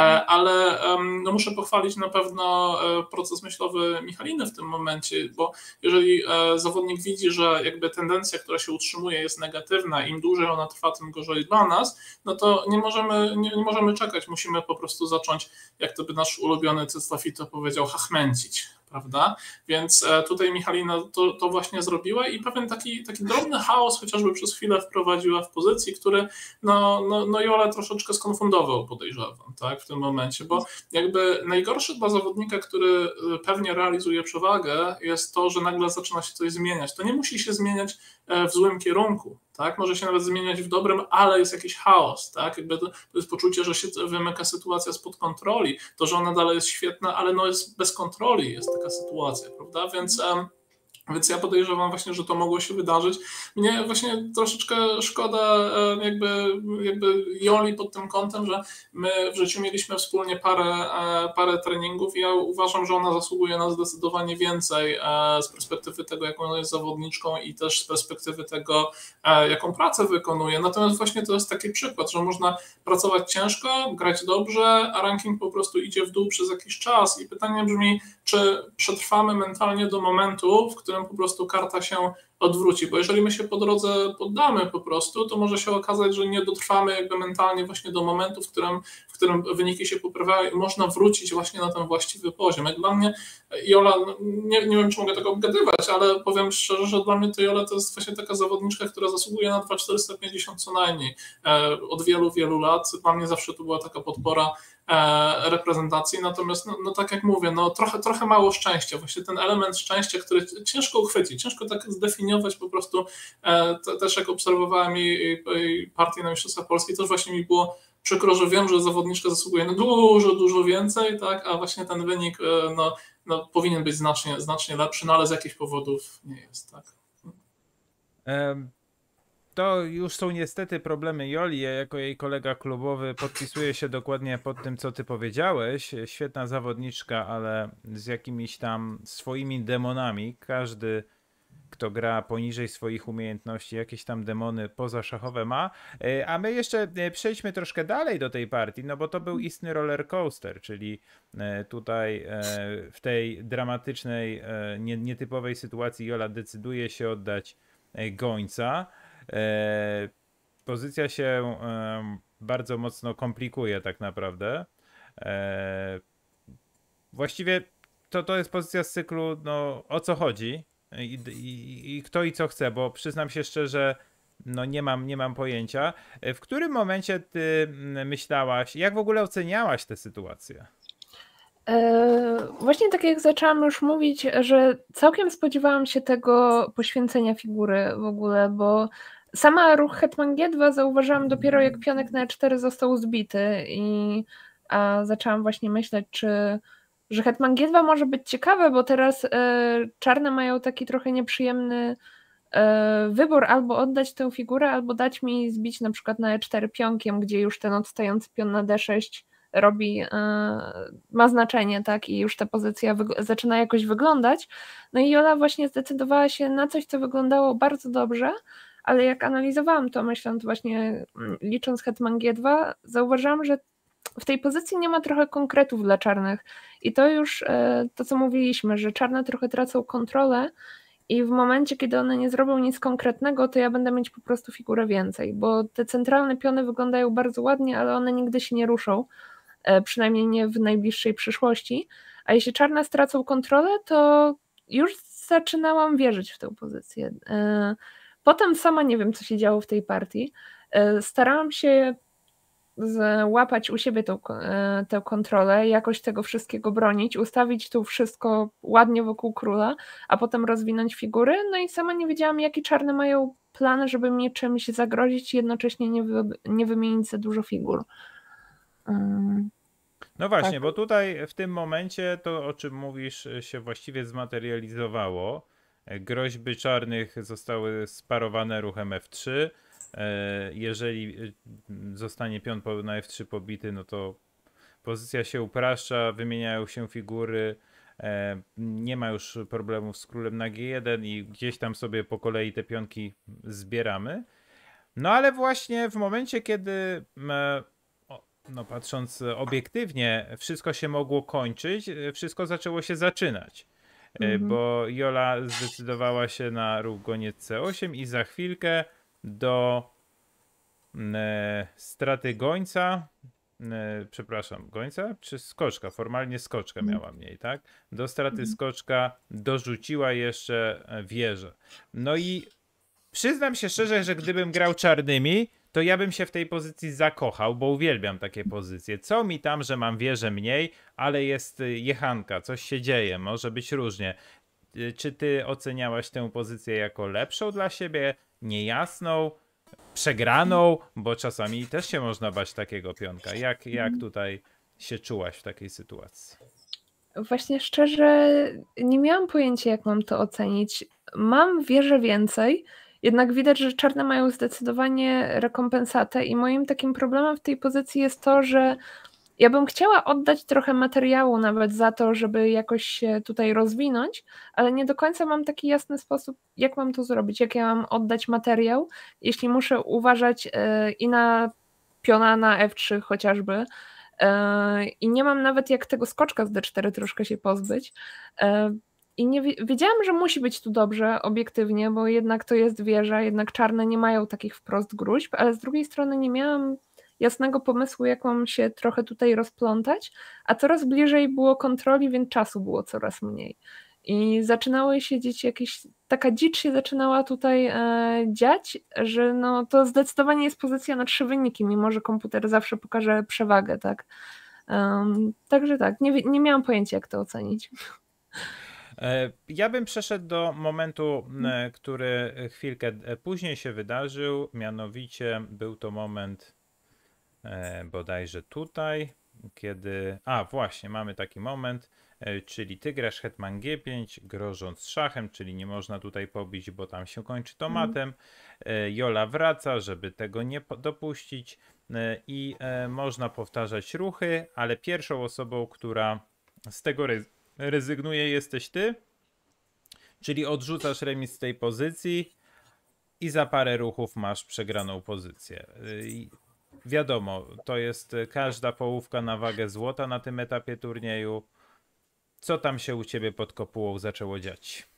Ale no muszę pochwalić na pewno proces myślowy Michaliny w tym momencie, bo jeżeli zawodnik widzi, że jakby tendencja, która się utrzymuje, jest negatywna, im dłużej ona trwa, tym gorzej dla nas, no to nie możemy czekać, musimy po prostu zacząć, jak to by nasz ulubiony Cystafito powiedział, hachmęcić, prawda? Więc tutaj Michalina to właśnie zrobiła i pewien taki drobny chaos chociażby przez chwilę wprowadziła w pozycji, który no Jolę troszeczkę skonfundował, podejrzewam, tak, w tym momencie, bo jakby najgorsze dla zawodnika, który pewnie realizuje przewagę, jest to, że nagle zaczyna się coś zmieniać. To nie musi się zmieniać w złym kierunku, tak? Może się nawet zmieniać w dobrym, ale jest jakiś chaos, tak? Jakby to jest poczucie, że się wymyka sytuacja spod kontroli. To, że ona dalej jest świetna, ale no jest bez kontroli, jest taka sytuacja, prawda? Więc ja podejrzewam właśnie, że to mogło się wydarzyć. Mnie właśnie troszeczkę szkoda jakby Joli pod tym kątem, że my w życiu mieliśmy wspólnie parę treningów i ja uważam, że ona zasługuje na zdecydowanie więcej z perspektywy tego, jaką ona jest zawodniczką i też z perspektywy tego, jaką pracę wykonuje. Natomiast właśnie to jest taki przykład, że można pracować ciężko, grać dobrze, a ranking po prostu idzie w dół przez jakiś czas i pytanie brzmi, czy przetrwamy mentalnie do momentu, w którym po prostu karta się odwróci, bo jeżeli my się po drodze poddamy po prostu, to może się okazać, że nie dotrwamy jakby mentalnie właśnie do momentu, w którym wyniki się poprawiają i można wrócić właśnie na ten właściwy poziom. Jak dla mnie Jola, nie wiem, czy mogę tego obgadywać, ale powiem szczerze, że dla mnie to Jola to jest właśnie taka zawodniczka, która zasługuje na 2450 co najmniej od wielu, wielu lat. Dla mnie zawsze to była taka podpora reprezentacji, natomiast no tak jak mówię, no trochę mało szczęścia, właśnie ten element szczęścia, który ciężko uchwycić, ciężko tak zdefiniować po prostu, też jak obserwowałem jej partię na Mistrzostwach Polski, też właśnie mi było przykro, że wiem, że zawodniczka zasługuje na dużo więcej, tak, a właśnie ten wynik no, powinien być znacznie lepszy, no ale z jakichś powodów nie jest, tak. To już są niestety problemy Joli. Ja jako jej kolega klubowy podpisuję się dokładnie pod tym, co ty powiedziałeś. Świetna zawodniczka, ale z jakimiś tam swoimi demonami. Każdy, kto gra poniżej swoich umiejętności, jakieś tam demony pozaszachowe ma. A my jeszcze przejdźmy troszkę dalej do tej partii, no bo to był istny roller coaster, czyli tutaj w tej dramatycznej, nietypowej sytuacji Jola decyduje się oddać gońca. Pozycja się bardzo mocno komplikuje tak naprawdę. Właściwie to jest pozycja z cyklu, no o co chodzi i kto i co chce, bo przyznam się szczerze, no nie mam pojęcia. W którym momencie ty myślałaś, jak w ogóle oceniałaś tę sytuację? Właśnie tak jak zaczęłam już mówić, że całkiem spodziewałam się tego poświęcenia figury w ogóle, bo sama ruch Hetman G2 zauważyłam dopiero jak pionek na E4 został zbity i zaczęłam właśnie myśleć, że Hetman G2 może być ciekawe, bo teraz czarne mają taki trochę nieprzyjemny wybór, albo oddać tę figurę, albo dać mi zbić na przykład na E4 pionkiem, gdzie już ten odstający pion na D6 ma znaczenie, tak, i już ta pozycja zaczyna jakoś wyglądać. No i Jola właśnie zdecydowała się na coś, co wyglądało bardzo dobrze, ale jak analizowałam to, myśląc właśnie, licząc Hetman G2, zauważyłam, że w tej pozycji nie ma trochę konkretów dla czarnych i to już to, co mówiliśmy, że czarne trochę tracą kontrolę i w momencie, kiedy one nie zrobią nic konkretnego, to ja będę mieć po prostu figurę więcej, bo te centralne piony wyglądają bardzo ładnie, ale one nigdy się nie ruszą, przynajmniej nie w najbliższej przyszłości, a jeśli czarne stracą kontrolę, to już zaczynałam wierzyć w tę pozycję. Potem sama nie wiem, co się działo w tej partii. Starałam się złapać u siebie tę kontrolę, jakoś tego wszystkiego bronić, ustawić tu wszystko ładnie wokół króla, a potem rozwinąć figury, no i sama nie wiedziałam, jaki czarne mają plan, żeby mi czymś zagrozić i jednocześnie nie wymienić za dużo figur. No właśnie, Tak. bo tutaj w tym momencie to, o czym mówisz, się właściwie zmaterializowało. Groźby czarnych zostały sparowane ruchem F3. Jeżeli zostanie pion na F3 pobity, no to pozycja się upraszcza, wymieniają się figury, nie ma już problemów z królem na G1 i gdzieś tam sobie po kolei te pionki zbieramy. No ale właśnie w momencie, kiedy no patrząc obiektywnie, wszystko się mogło kończyć, wszystko zaczęło się zaczynać. Bo Jola zdecydowała się na ruch goniec C8 i za chwilkę do straty gońca, przepraszam, gońca czy skoczka? Formalnie skoczka miała mniej, tak? Do straty skoczka dorzuciła jeszcze wieżę. No i przyznam się szczerze, że gdybym grał czarnymi, to ja bym się w tej pozycji zakochał, bo uwielbiam takie pozycje. Co mi tam, że mam wieżę mniej, ale jest jechanka, coś się dzieje, może być różnie. Czy ty oceniałaś tę pozycję jako lepszą dla siebie, niejasną, przegraną? Bo czasami też się można bać takiego pionka. Jak tutaj się czułaś w takiej sytuacji? Właśnie szczerze nie miałam pojęcia, jak mam to ocenić. Mam wieżę więcej, jednak widać, że czarne mają zdecydowanie rekompensatę i moim takim problemem w tej pozycji jest to, że ja bym chciała oddać trochę materiału nawet za to, żeby jakoś się tutaj rozwinąć, ale nie do końca mam taki jasny sposób, jak mam to zrobić, jak ja mam oddać materiał, jeśli muszę uważać i na piona na F3 chociażby, i nie mam nawet jak tego skoczka z D4 troszkę się pozbyć. I nie wiedziałam, że musi być tu dobrze, obiektywnie, bo jednak to jest wieża, jednak czarne nie mają takich wprost gruźb, ale z drugiej strony nie miałam jasnego pomysłu, jak mam się trochę tutaj rozplątać, a coraz bliżej było kontroli, więc czasu było coraz mniej. I zaczynały się dziać taka dzicz się zaczynała tutaj dziać, że no to zdecydowanie jest pozycja na 3 wyniki, mimo że komputer zawsze pokaże przewagę, tak. Także tak, nie miałam pojęcia, jak to ocenić. Ja bym przeszedł do momentu, który chwilkę później się wydarzył, mianowicie był to moment bodajże tutaj, kiedy... właśnie, mamy taki moment, czyli ty grasz hetman G5, grożąc szachem, czyli nie można tutaj pobić, bo tam się kończy tomatem. Jola wraca, żeby tego nie dopuścić i można powtarzać ruchy, ale pierwszą osobą, która z tego rezygnuje, jesteś ty, czyli odrzucasz remis z tej pozycji i za parę ruchów masz przegraną pozycję. Wiadomo, to jest każda połówka na wagę złota na tym etapie turnieju. Co tam się u ciebie pod kopułą zaczęło dziać?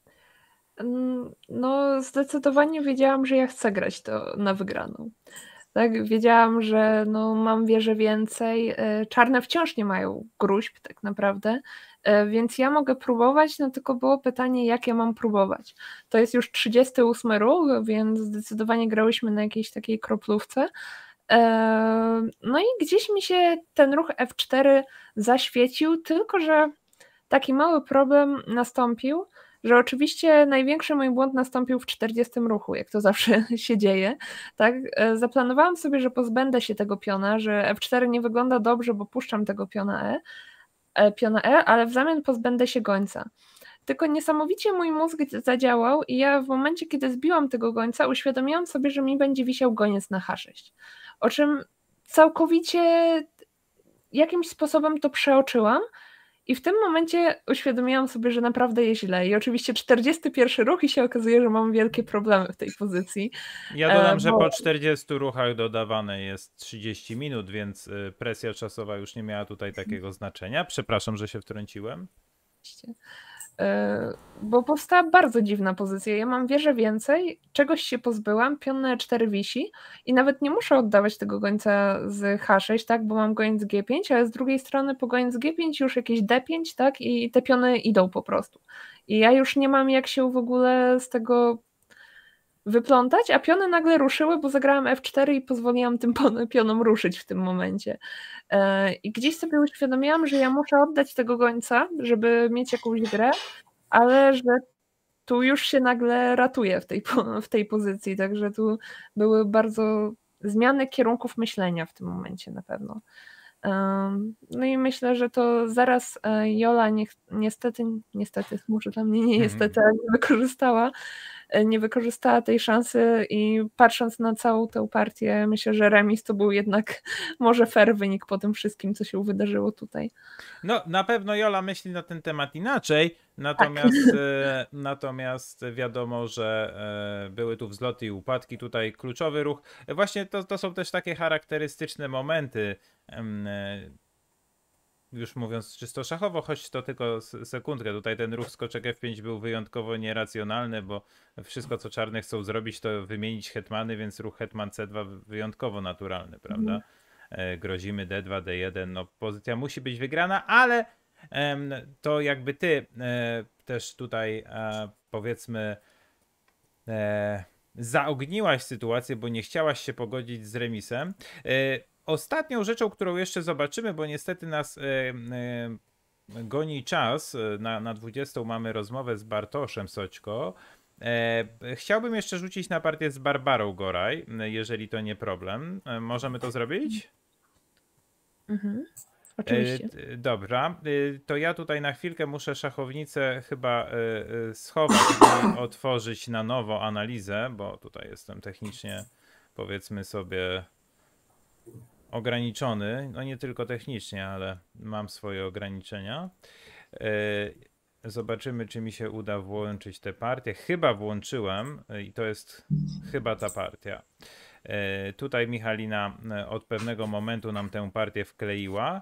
No, zdecydowanie wiedziałam, że ja chcę grać to na wygraną. Tak, wiedziałam, że no, mam wieżę więcej. Czarne wciąż nie mają gruźb tak naprawdę, więc ja mogę próbować, no tylko było pytanie, jak ja mam próbować. To jest już 38 ruch, więc zdecydowanie grałyśmy na jakiejś takiej kroplówce. No i gdzieś mi się ten ruch F4 zaświecił, tylko że taki mały problem nastąpił, że oczywiście największy mój błąd nastąpił w 40 ruchu, jak to zawsze się dzieje. Tak? Zaplanowałam sobie, że pozbędę się tego piona, że F4 nie wygląda dobrze, bo puszczam tego piona E, ale w zamian pozbędę się gońca. Tylko niesamowicie mój mózg zadziałał i ja w momencie, kiedy zbiłam tego gońca, uświadomiłam sobie, że mi będzie wisiał goniec na H6. O czym całkowicie jakimś sposobem to przeoczyłam i w tym momencie uświadomiłam sobie, że naprawdę jest źle. I oczywiście 41 ruch i się okazuje, że mam wielkie problemy w tej pozycji. Ja dodam, że po 40 ruchach dodawane jest 30 minut, więc presja czasowa już nie miała tutaj takiego znaczenia. Przepraszam, że się wtrąciłem. Bo powstała bardzo dziwna pozycja. Ja mam wieżę więcej, czegoś się pozbyłam, pion na E4 wisi i nawet nie muszę oddawać tego gońca z H6, tak, bo mam goniec G5, ale z drugiej strony po goniec G5 już jakieś D5, tak, i te piony idą po prostu. I ja już nie mam jak się w ogóle z tego wyplątać, a piony nagle ruszyły, bo zagrałam F4 i pozwoliłam tym pionom ruszyć w tym momencie. I gdzieś sobie uświadomiłam, że ja muszę oddać tego gońca, żeby mieć jakąś grę, ale że tu już się nagle ratuje w tej pozycji, także tu były bardzo zmiany kierunków myślenia w tym momencie na pewno. No i myślę, że to zaraz Jola niestety, może dla mnie nie niestety, ale nie wykorzystała tej szansy i patrząc na całą tę partię, myślę, że remis to był jednak może fair wynik po tym wszystkim, co się wydarzyło tutaj. No, na pewno Jola myśli na ten temat inaczej, natomiast wiadomo, że były tu wzloty i upadki, tutaj kluczowy ruch. Właśnie to są też takie charakterystyczne momenty, już mówiąc czysto szachowo, choć to tylko sekundkę, tutaj ten ruch skoczek F5 był wyjątkowo nieracjonalny, bo wszystko co czarne chcą zrobić to wymienić hetmany, więc ruch hetman C2 wyjątkowo naturalny, prawda? Grozimy D2, D1, no pozycja musi być wygrana, ale to jakby ty też tutaj powiedzmy zaogniłaś sytuację, bo nie chciałaś się pogodzić z remisem. Ostatnią rzeczą, którą jeszcze zobaczymy, bo niestety nas goni czas, na 20 mamy rozmowę z Bartoszem Soćko. Chciałbym jeszcze rzucić na partię z Barbarą Goraj, jeżeli to nie problem. Możemy to zrobić? Oczywiście. Dobra, to ja tutaj na chwilkę muszę szachownicę chyba schować i otworzyć na nowo analizę, bo tutaj jestem technicznie, powiedzmy sobie, ograniczony. No nie tylko technicznie, ale mam swoje ograniczenia. Zobaczymy, czy mi się uda włączyć tę partię. Chyba włączyłem i to jest chyba ta partia. Tutaj Michalina od pewnego momentu nam tę partię wkleiła.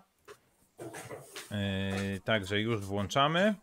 Także już włączamy.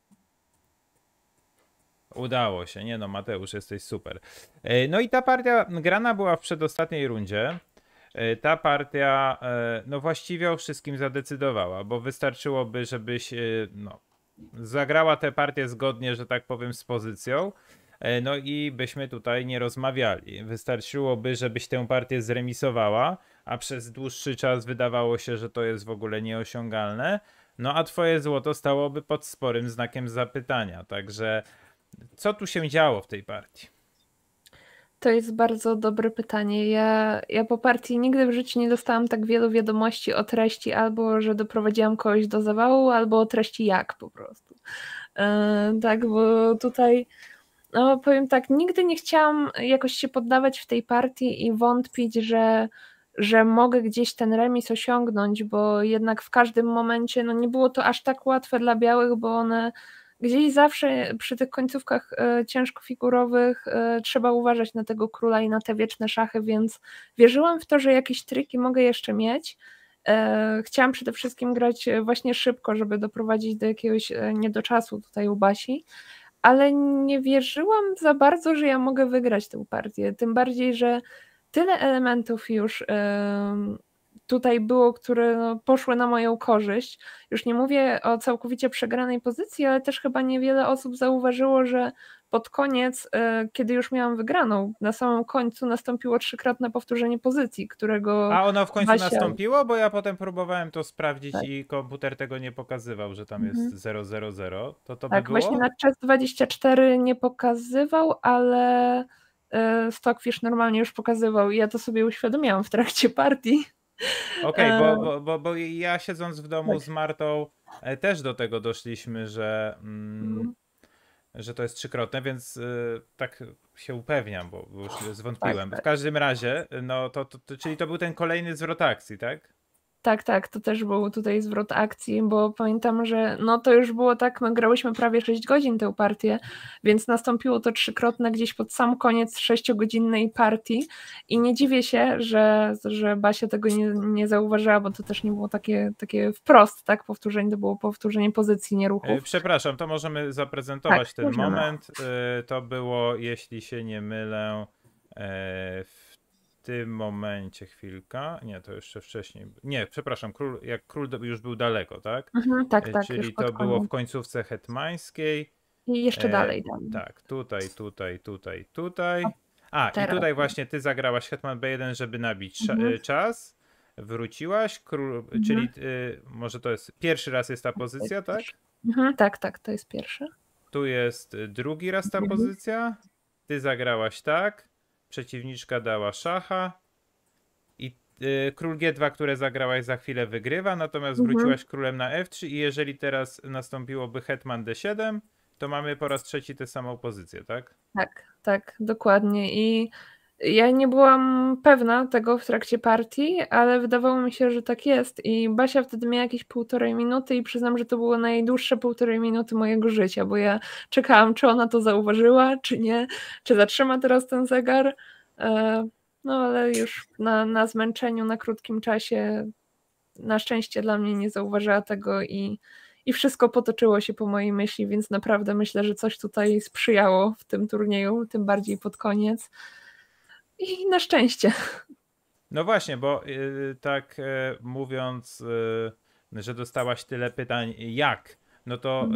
Udało się. Nie no, Mateusz, jesteś super. No i ta partia grana była w przedostatniej rundzie. Ta partia no właściwie o wszystkim zadecydowała, bo wystarczyłoby, żebyś no, zagrała tę partię zgodnie, że tak powiem, z pozycją. No i byśmy tutaj nie rozmawiali. Wystarczyłoby, żebyś tę partię zremisowała, a przez dłuższy czas wydawało się, że to jest w ogóle nieosiągalne. No a twoje złoto stałoby pod sporym znakiem zapytania. Także co tu się działo w tej partii? To jest bardzo dobre pytanie. Ja po partii nigdy w życiu nie dostałam tak wielu wiadomości o treści, albo że doprowadziłam kogoś do zawału, albo o treści jak po prostu. Tak, bo tutaj no powiem tak, nigdy nie chciałam jakoś się poddawać w tej partii i wątpić, że mogę gdzieś ten remis osiągnąć, bo jednak w każdym momencie no nie było to aż tak łatwe dla białych, bo one gdzieś zawsze przy tych końcówkach ciężkofigurowych trzeba uważać na tego króla i na te wieczne szachy, więc wierzyłam w to, że jakieś triki mogę jeszcze mieć. Chciałam przede wszystkim grać właśnie szybko, żeby doprowadzić do jakiegoś niedoczasu tutaj u Basi, ale nie wierzyłam za bardzo, że ja mogę wygrać tę partię, tym bardziej, że tyle elementów już tutaj było, które no, poszły na moją korzyść. Już nie mówię o całkowicie przegranej pozycji, ale też chyba niewiele osób zauważyło, że pod koniec, kiedy już miałam wygraną, na samym końcu nastąpiło 3-krotne powtórzenie pozycji, którego A ono w końcu Basia... nastąpiło? Bo ja potem próbowałem to sprawdzić Tak. i komputer tego nie pokazywał, że tam jest 000. To by Tak, było? właśnie na Chess24 nie pokazywał, ale Stockfish normalnie już pokazywał i ja to sobie uświadomiłam w trakcie partii. Okej, bo ja siedząc w domu z Martą też do tego doszliśmy, że to jest 3-krotne, więc tak się upewniam, bo już zwątpiłem. Tak. W każdym razie, no czyli to był ten kolejny zwrot akcji, tak? Tak, to też był tutaj zwrot akcji, bo pamiętam, że no to już było tak, my grałyśmy prawie 6 godzin tę partię, więc nastąpiło to 3-krotne gdzieś pod sam koniec 6-godzinnej partii i nie dziwię się, że Basia tego nie zauważyła, bo to też nie było takie wprost, tak, powtórzenie, to było powtórzenie pozycji, nie ruchów. Przepraszam, to możemy zaprezentować ten możemy. moment. To było, jeśli się nie mylę, w tym momencie, chwilka. Nie, to jeszcze wcześniej. Nie, przepraszam, jak król już był daleko, tak? Tak. Czyli to było w końcówce hetmańskiej. I jeszcze dalej. Tak, tutaj. A, teraz. I tutaj właśnie ty zagrałaś hetman B1, żeby nabić czas. Wróciłaś, czyli może to jest pierwszy raz jest ta pozycja, tak? Tak, to jest pierwszy. Tu jest drugi raz ta pozycja. Ty zagrałaś tak. Przeciwniczka dała szacha. I król G2, które zagrałaś, za chwilę wygrywa, natomiast wróciłaś królem na F3 i jeżeli teraz nastąpiłoby hetman D7, to mamy po raz trzeci tę samą pozycję, tak? Tak, dokładnie. I ja nie byłam pewna tego w trakcie partii, ale wydawało mi się, że tak jest. I Basia wtedy miała jakieś 1,5 minuty i przyznam, że to było najdłuższe 1,5 minuty mojego życia, bo ja czekałam, czy ona to zauważyła, czy nie, czy zatrzyma teraz ten zegar. No ale już na zmęczeniu, na krótkim czasie na szczęście dla mnie nie zauważyła tego i wszystko potoczyło się po mojej myśli, więc naprawdę myślę, że coś tutaj sprzyjało w tym turnieju, tym bardziej pod koniec. I na szczęście. No właśnie, bo tak mówiąc, że dostałaś tyle pytań jak, no to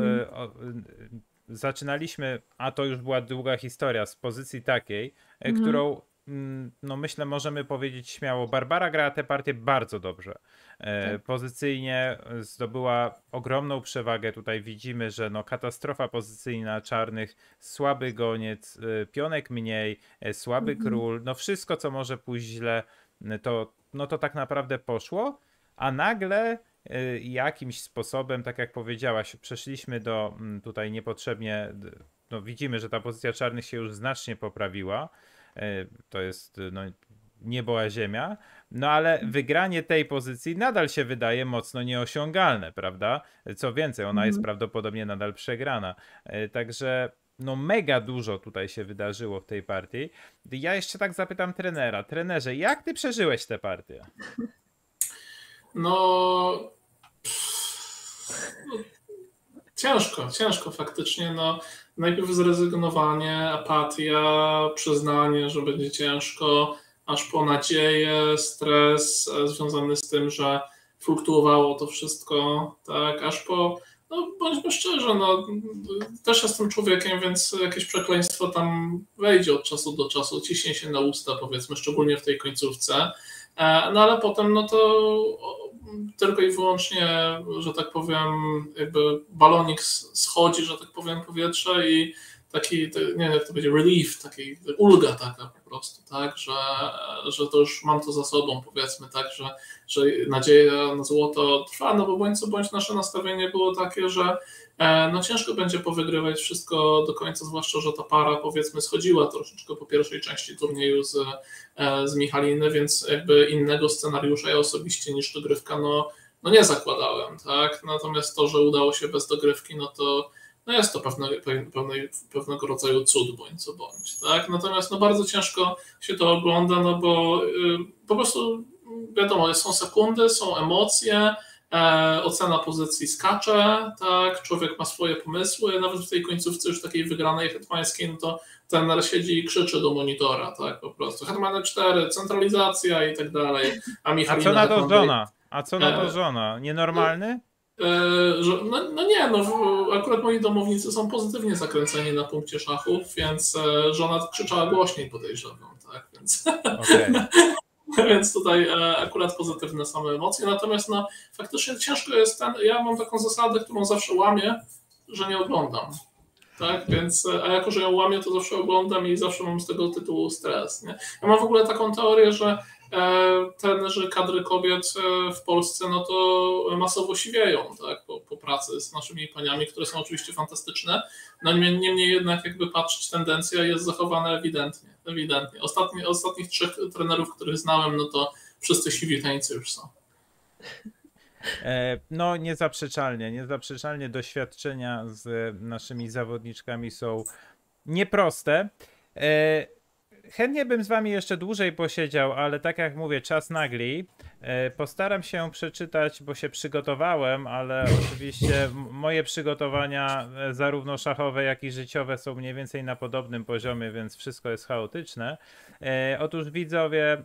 zaczynaliśmy, a to już była długa historia, z pozycji takiej, którą no myślę możemy powiedzieć śmiało, Barbara grała tę partię bardzo dobrze. Pozycyjnie zdobyła ogromną przewagę. Tutaj widzimy, że no katastrofa pozycyjna czarnych, słaby goniec, pionek mniej, słaby król, no wszystko co może pójść źle, to tak naprawdę poszło, a nagle jakimś sposobem, tak jak powiedziałaś, przeszliśmy do tutaj niepotrzebnie, no widzimy, że ta pozycja czarnych się już znacznie poprawiła. To jest no, niebo a ziemia, no ale wygranie tej pozycji nadal się wydaje mocno nieosiągalne, prawda? Co więcej, ona jest prawdopodobnie nadal przegrana. Także no mega dużo tutaj się wydarzyło w tej partii. Ja jeszcze tak zapytam trenera. Trenerze, jak ty przeżyłeś tę partię? No ciężko faktycznie. No, najpierw zrezygnowanie, apatia, przyznanie, że będzie ciężko, aż po nadzieję, stres związany z tym, że fluktuowało to wszystko, tak, aż po, no bądźmy szczerzy, no też jestem człowiekiem, więc jakieś przekleństwo tam wejdzie od czasu do czasu, ciśnie się na usta, powiedzmy, szczególnie w tej końcówce, no ale potem no to tylko i wyłącznie, że tak powiem, jakby balonik schodzi, że tak powiem, powietrze i taki, nie wiem jak to będzie, relief, taki ulga taka po prostu, tak, że to już mam to za sobą, powiedzmy, tak, że nadzieja na złoto trwa, no bo bądź co bądź nasze nastawienie było takie, że no ciężko będzie powygrywać wszystko do końca, zwłaszcza, że ta para powiedzmy schodziła troszeczkę po pierwszej części turnieju z Michaliny, więc jakby innego scenariusza ja osobiście niż dogrywka no nie zakładałem, tak, natomiast to, że udało się bez dogrywki, no to no jest to pewnego rodzaju cud, bądź co bądź, tak, natomiast no bardzo ciężko się to ogląda, no bo po prostu wiadomo, są sekundy, są emocje, ocena pozycji skacze, tak, człowiek ma swoje pomysły, nawet w tej końcówce już takiej wygranej hetmańskiej, no to trener siedzi i krzyczy do monitora, tak, po prostu, hetman 4, centralizacja i tak dalej, a Michalina... A co na to żona? Nienormalny? że akurat moi domownicy są pozytywnie zakręceni na punkcie szachów, więc żona krzyczała głośniej, podejrzewam, tak, więc... Okay. Więc tutaj akurat pozytywne same emocje, natomiast faktycznie ciężko jest ja mam taką zasadę, którą zawsze łamię, że nie oglądam. Tak, więc, a jako, że ją łamię, to zawsze oglądam i zawsze mam z tego tytułu stres. Nie? Ja mam w ogóle taką teorię, że trenerzy kadry kobiet w Polsce to masowo siwieją, tak, po pracy z naszymi paniami, które są oczywiście fantastyczne. Niemniej jednak jakby patrzeć, tendencja jest zachowana ewidentnie. Ostatnich 3 trenerów, których znałem, to wszyscy siwi teńcy już są. No niezaprzeczalnie doświadczenia z naszymi zawodniczkami są nieproste. Chętnie bym z wami jeszcze dłużej posiedział, ale tak jak mówię, czas nagli. Postaram się przeczytać, bo się przygotowałem, ale oczywiście moje przygotowania zarówno szachowe, jak i życiowe są mniej więcej na podobnym poziomie, więc wszystko jest chaotyczne. Otóż widzowie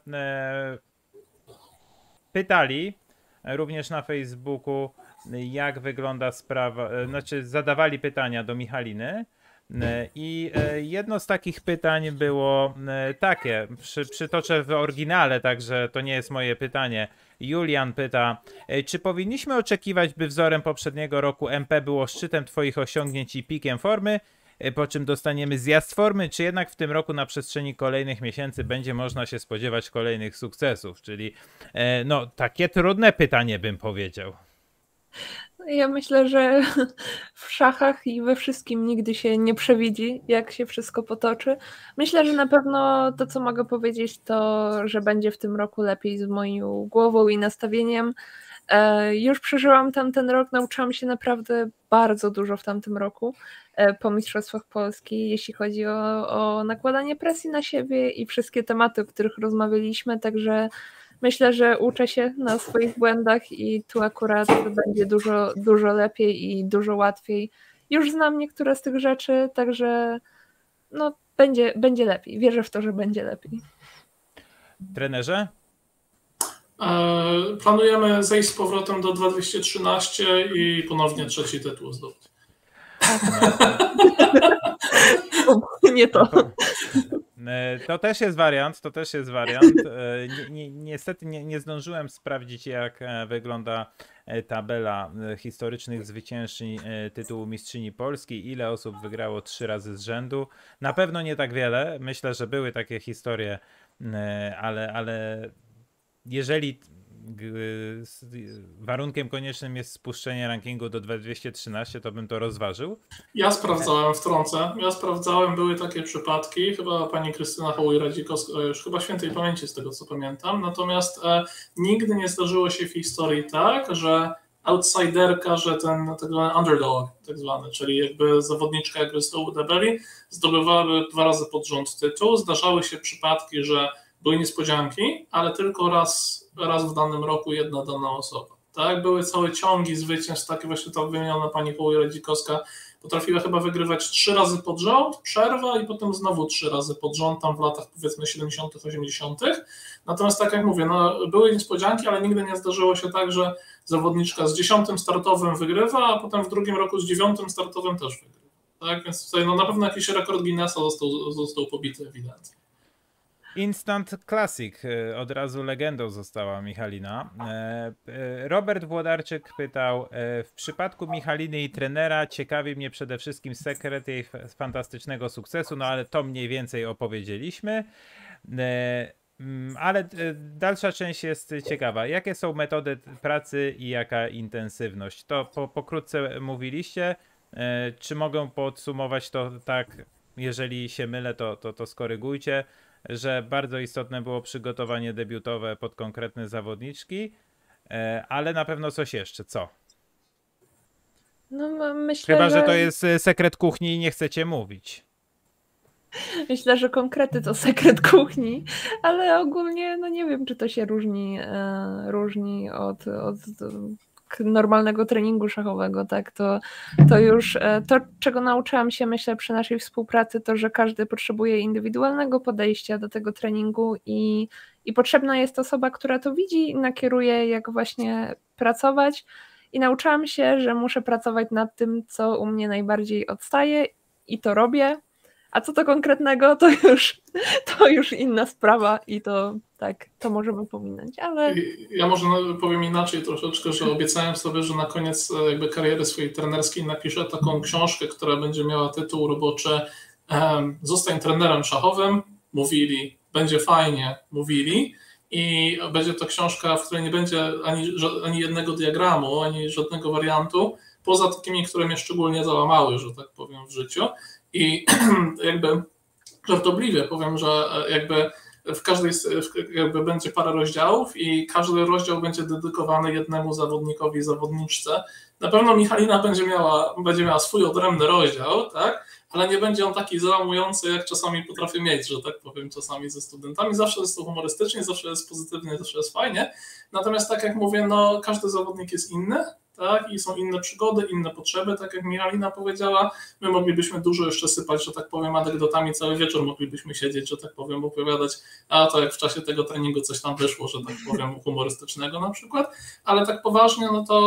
pytali również na Facebooku, jak wygląda sprawa, znaczy zadawali pytania do Michaliny i jedno z takich pytań było takie, przytoczę w oryginale, także to nie jest moje pytanie. Julian pyta, czy powinniśmy oczekiwać, by wzorem poprzedniego roku MP było szczytem twoich osiągnięć i pikiem formy, po czym dostaniemy zjazd formy, czy jednak w tym roku na przestrzeni kolejnych miesięcy będzie można się spodziewać kolejnych sukcesów? Czyli takie trudne pytanie, bym powiedział. Ja myślę, że w szachach i we wszystkim nigdy się nie przewidzi, jak się wszystko potoczy. Myślę, że na pewno to, co mogę powiedzieć, to, że będzie w tym roku lepiej z moją głową i nastawieniem. Już przeżyłam tamten rok, nauczyłam się naprawdę bardzo dużo w tamtym roku po Mistrzostwach Polski, jeśli chodzi o nakładanie presji na siebie i wszystkie tematy, o których rozmawialiśmy, także myślę, że uczę się na swoich błędach i tu akurat będzie dużo, dużo lepiej i dużo łatwiej. Już znam niektóre z tych rzeczy, także będzie lepiej. Wierzę w to, że będzie lepiej. Trenerze? Planujemy zejść z powrotem do 2213 i ponownie 3. tytuł zdobyć. Nie to. To też jest wariant, Niestety nie zdążyłem sprawdzić, jak wygląda tabela historycznych zwyciężczyń tytułu Mistrzyni Polski, ile osób wygrało 3 razy z rzędu. Na pewno nie tak wiele, myślę, że były takie historie, ale jeżeli warunkiem koniecznym jest spuszczenie rankingu do 2213, to bym to rozważył. Ja sprawdzałem, były takie przypadki, chyba pani Krystyna Hołej-Radzikowska, już chyba świętej pamięci z tego co pamiętam, natomiast nigdy nie zdarzyło się w historii tak, że outsiderka, że ten underdog tak zwany, czyli jakby zawodniczka jakby z dołu tabeli zdobywały 2 razy pod rząd tytuł. Zdarzały się przypadki, że były niespodzianki, ale tylko raz w danym roku jedna dana osoba. Tak? Były całe ciągi zwycięstw, takie właśnie ta wymieniona pani Hołej-Radzikowska potrafiła chyba wygrywać 3 razy pod rząd, przerwa i potem znowu 3 razy pod rząd, tam w latach powiedzmy 70., 80. Natomiast tak jak mówię, były niespodzianki, ale nigdy nie zdarzyło się tak, że zawodniczka z 10. startowym wygrywa, a potem w drugim roku z 9. startowym też wygrywa. Tak? Więc tutaj na pewno jakiś rekord Guinnessa został pobity ewidentnie. Instant Classic, od razu legendą została Michalina. Robert Włodarczyk pytał, w przypadku Michaliny i trenera ciekawi mnie przede wszystkim sekret jej fantastycznego sukcesu, ale to mniej więcej opowiedzieliśmy. Ale dalsza część jest ciekawa. Jakie są metody pracy i jaka intensywność? To pokrótce mówiliście. Czy mogę podsumować to tak, jeżeli się mylę, to skorygujcie, że bardzo istotne było przygotowanie debiutowe pod konkretne zawodniczki, ale na pewno coś jeszcze. Co? Myślę, Chyba, że to jest sekret kuchni i nie chcecie mówić. Myślę, że konkrety to sekret kuchni, ale ogólnie nie wiem, czy to się różni od normalnego treningu szachowego, tak? To już to, czego nauczyłam się, myślę, przy naszej współpracy, to, że każdy potrzebuje indywidualnego podejścia do tego treningu i potrzebna jest osoba, która to widzi i nakieruje, jak właśnie pracować. i nauczyłam się, że muszę pracować nad tym, co u mnie najbardziej odstaje i to robię. A co to konkretnego, to już inna sprawa i to tak, to możemy pominąć, ale... Ja może powiem inaczej troszeczkę, że obiecałem sobie, że na koniec jakby kariery swojej trenerskiej napiszę taką książkę, która będzie miała tytuł roboczy Zostań trenerem szachowym, mówili, będzie fajnie, mówili, i będzie to książka, w której nie będzie ani jednego diagramu, ani żadnego wariantu, poza takimi, które mnie szczególnie załamały, że tak powiem, w życiu. I jakby żartobliwie powiem, że jakby w każdej jakby będzie parę rozdziałów i każdy rozdział będzie dedykowany jednemu zawodnikowi, zawodniczce. Na pewno Michalina będzie miała swój odrębny rozdział, tak? Ale nie będzie on taki załamujący, jak czasami potrafię mieć, że tak powiem, czasami ze studentami. Zawsze jest to humorystycznie, zawsze jest pozytywnie, zawsze jest fajnie. Natomiast tak jak mówię, no każdy zawodnik jest inny, tak? I są inne przygody, inne potrzeby, tak jak Michalina powiedziała. My moglibyśmy dużo jeszcze sypać, że tak powiem, anegdotami, cały wieczór moglibyśmy siedzieć, że tak powiem, opowiadać, a to jak w czasie tego treningu coś tam wyszło, że tak powiem, humorystycznego na przykład, ale tak poważnie,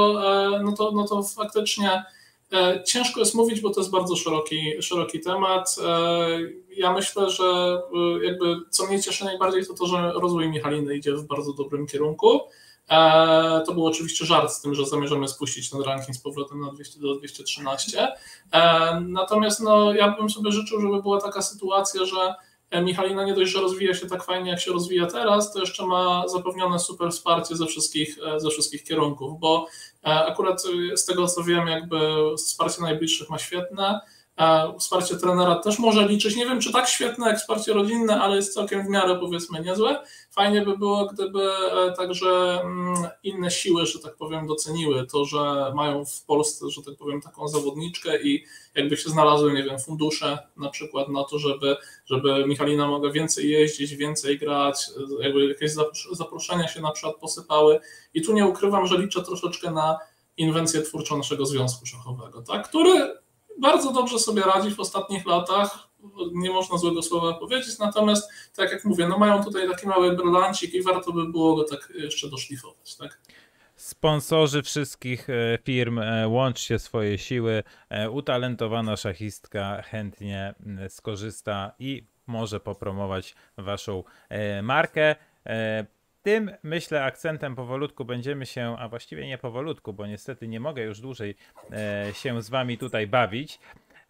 no to faktycznie ciężko jest mówić, bo to jest bardzo szeroki temat. Ja myślę, że jakby co mnie cieszy najbardziej, to że rozwój Michaliny idzie w bardzo dobrym kierunku. To był oczywiście żart z tym, że zamierzamy spuścić ten ranking z powrotem na 200 do 213. Natomiast no, ja bym sobie życzył, żeby była taka sytuacja, że Michalina nie dość, że rozwija się tak fajnie, jak się rozwija teraz, to jeszcze ma zapewnione super wsparcie ze wszystkich kierunków, bo akurat z tego co wiem, jakby wsparcie najbliższych ma świetne, wsparcie trenera też może liczyć, nie wiem czy tak świetne jak wsparcie rodzinne, ale jest całkiem w miarę powiedzmy niezłe. Fajnie by było, gdyby także inne siły, że tak powiem, doceniły to, że mają w Polsce, że tak powiem, taką zawodniczkę i jakby się znalazły, nie wiem, fundusze na przykład na to, żeby Michalina mogła więcej jeździć, więcej grać, jakby jakieś zaproszenia się na przykład posypały. I tu nie ukrywam, że liczę troszeczkę na inwencję twórczą naszego Związku Szachowego, tak? Który bardzo dobrze sobie radzi w ostatnich latach, nie można złego słowa powiedzieć, natomiast tak jak mówię, no mają tutaj taki mały brylancik i warto by było go tak jeszcze doszlifować, tak? Sponsorzy wszystkich firm, łączcie swoje siły, utalentowana szachistka chętnie skorzysta i może popromować waszą markę. Tym, myślę, akcentem powolutku będziemy się, a właściwie nie powolutku, bo niestety nie mogę już dłużej się z wami tutaj bawić.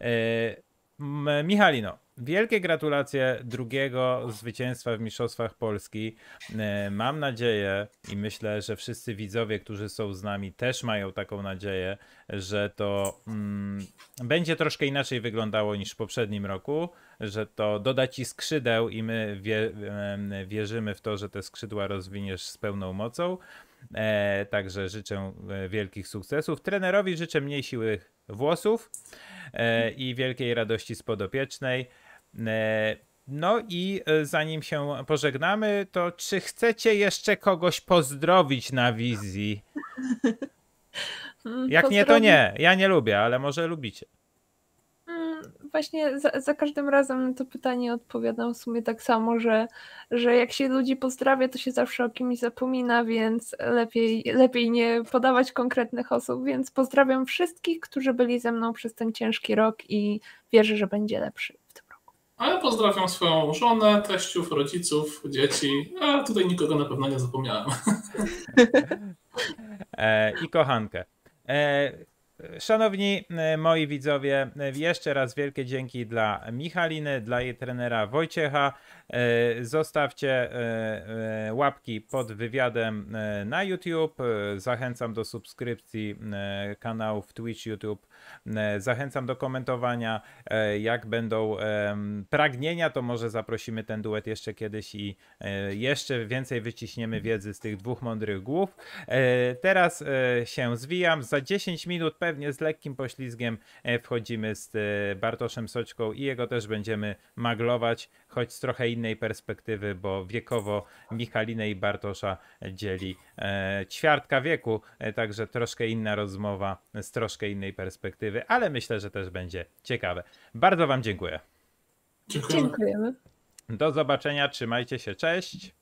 Michalino, wielkie gratulacje drugiego zwycięstwa w Mistrzostwach Polski. Mam nadzieję i myślę, że wszyscy widzowie, którzy są z nami, też mają taką nadzieję, że to będzie troszkę inaczej wyglądało niż w poprzednim roku, że to doda ci skrzydeł i my wierzymy w to, że te skrzydła rozwiniesz z pełną mocą. Także życzę wielkich sukcesów. Trenerowi życzę mniej siły włosów i wielkiej radości z podopiecznej. No i zanim się pożegnamy, to czy chcecie jeszcze kogoś pozdrowić na wizji? Jak nie, to nie. Ja nie lubię, ale może lubicie. Właśnie za każdym razem to pytanie odpowiadam w sumie tak samo, że jak się ludzi pozdrawia, to się zawsze o kimś zapomina, więc lepiej nie podawać konkretnych osób, więc pozdrawiam wszystkich, którzy byli ze mną przez ten ciężki rok i wierzę, że będzie lepszy w tym roku. A ja pozdrawiam swoją żonę, teściów, rodziców, dzieci, a tutaj nikogo na pewno nie zapomniałem. I kochankę. Szanowni moi widzowie, jeszcze raz wielkie dzięki dla Michaliny, dla jej trenera Wojciecha. Zostawcie łapki pod wywiadem na YouTube. Zachęcam do subskrypcji kanałów Twitch, YouTube. Zachęcam do komentowania. Jak będą pragnienia, to może zaprosimy ten duet jeszcze kiedyś i jeszcze więcej wyciśniemy wiedzy z tych dwóch mądrych głów. Teraz się zwijam. Za 10 minut pewnie z lekkim poślizgiem wchodzimy z Bartoszem Soćką i jego też będziemy maglować, choć z trochę innej perspektywy, bo wiekowo Michalinę i Bartosza dzieli ćwiartka wieku, także troszkę inna rozmowa z troszkę innej perspektywy, ale myślę, że też będzie ciekawe. Bardzo wam dziękuję. Dziękujemy. Do zobaczenia, trzymajcie się, cześć.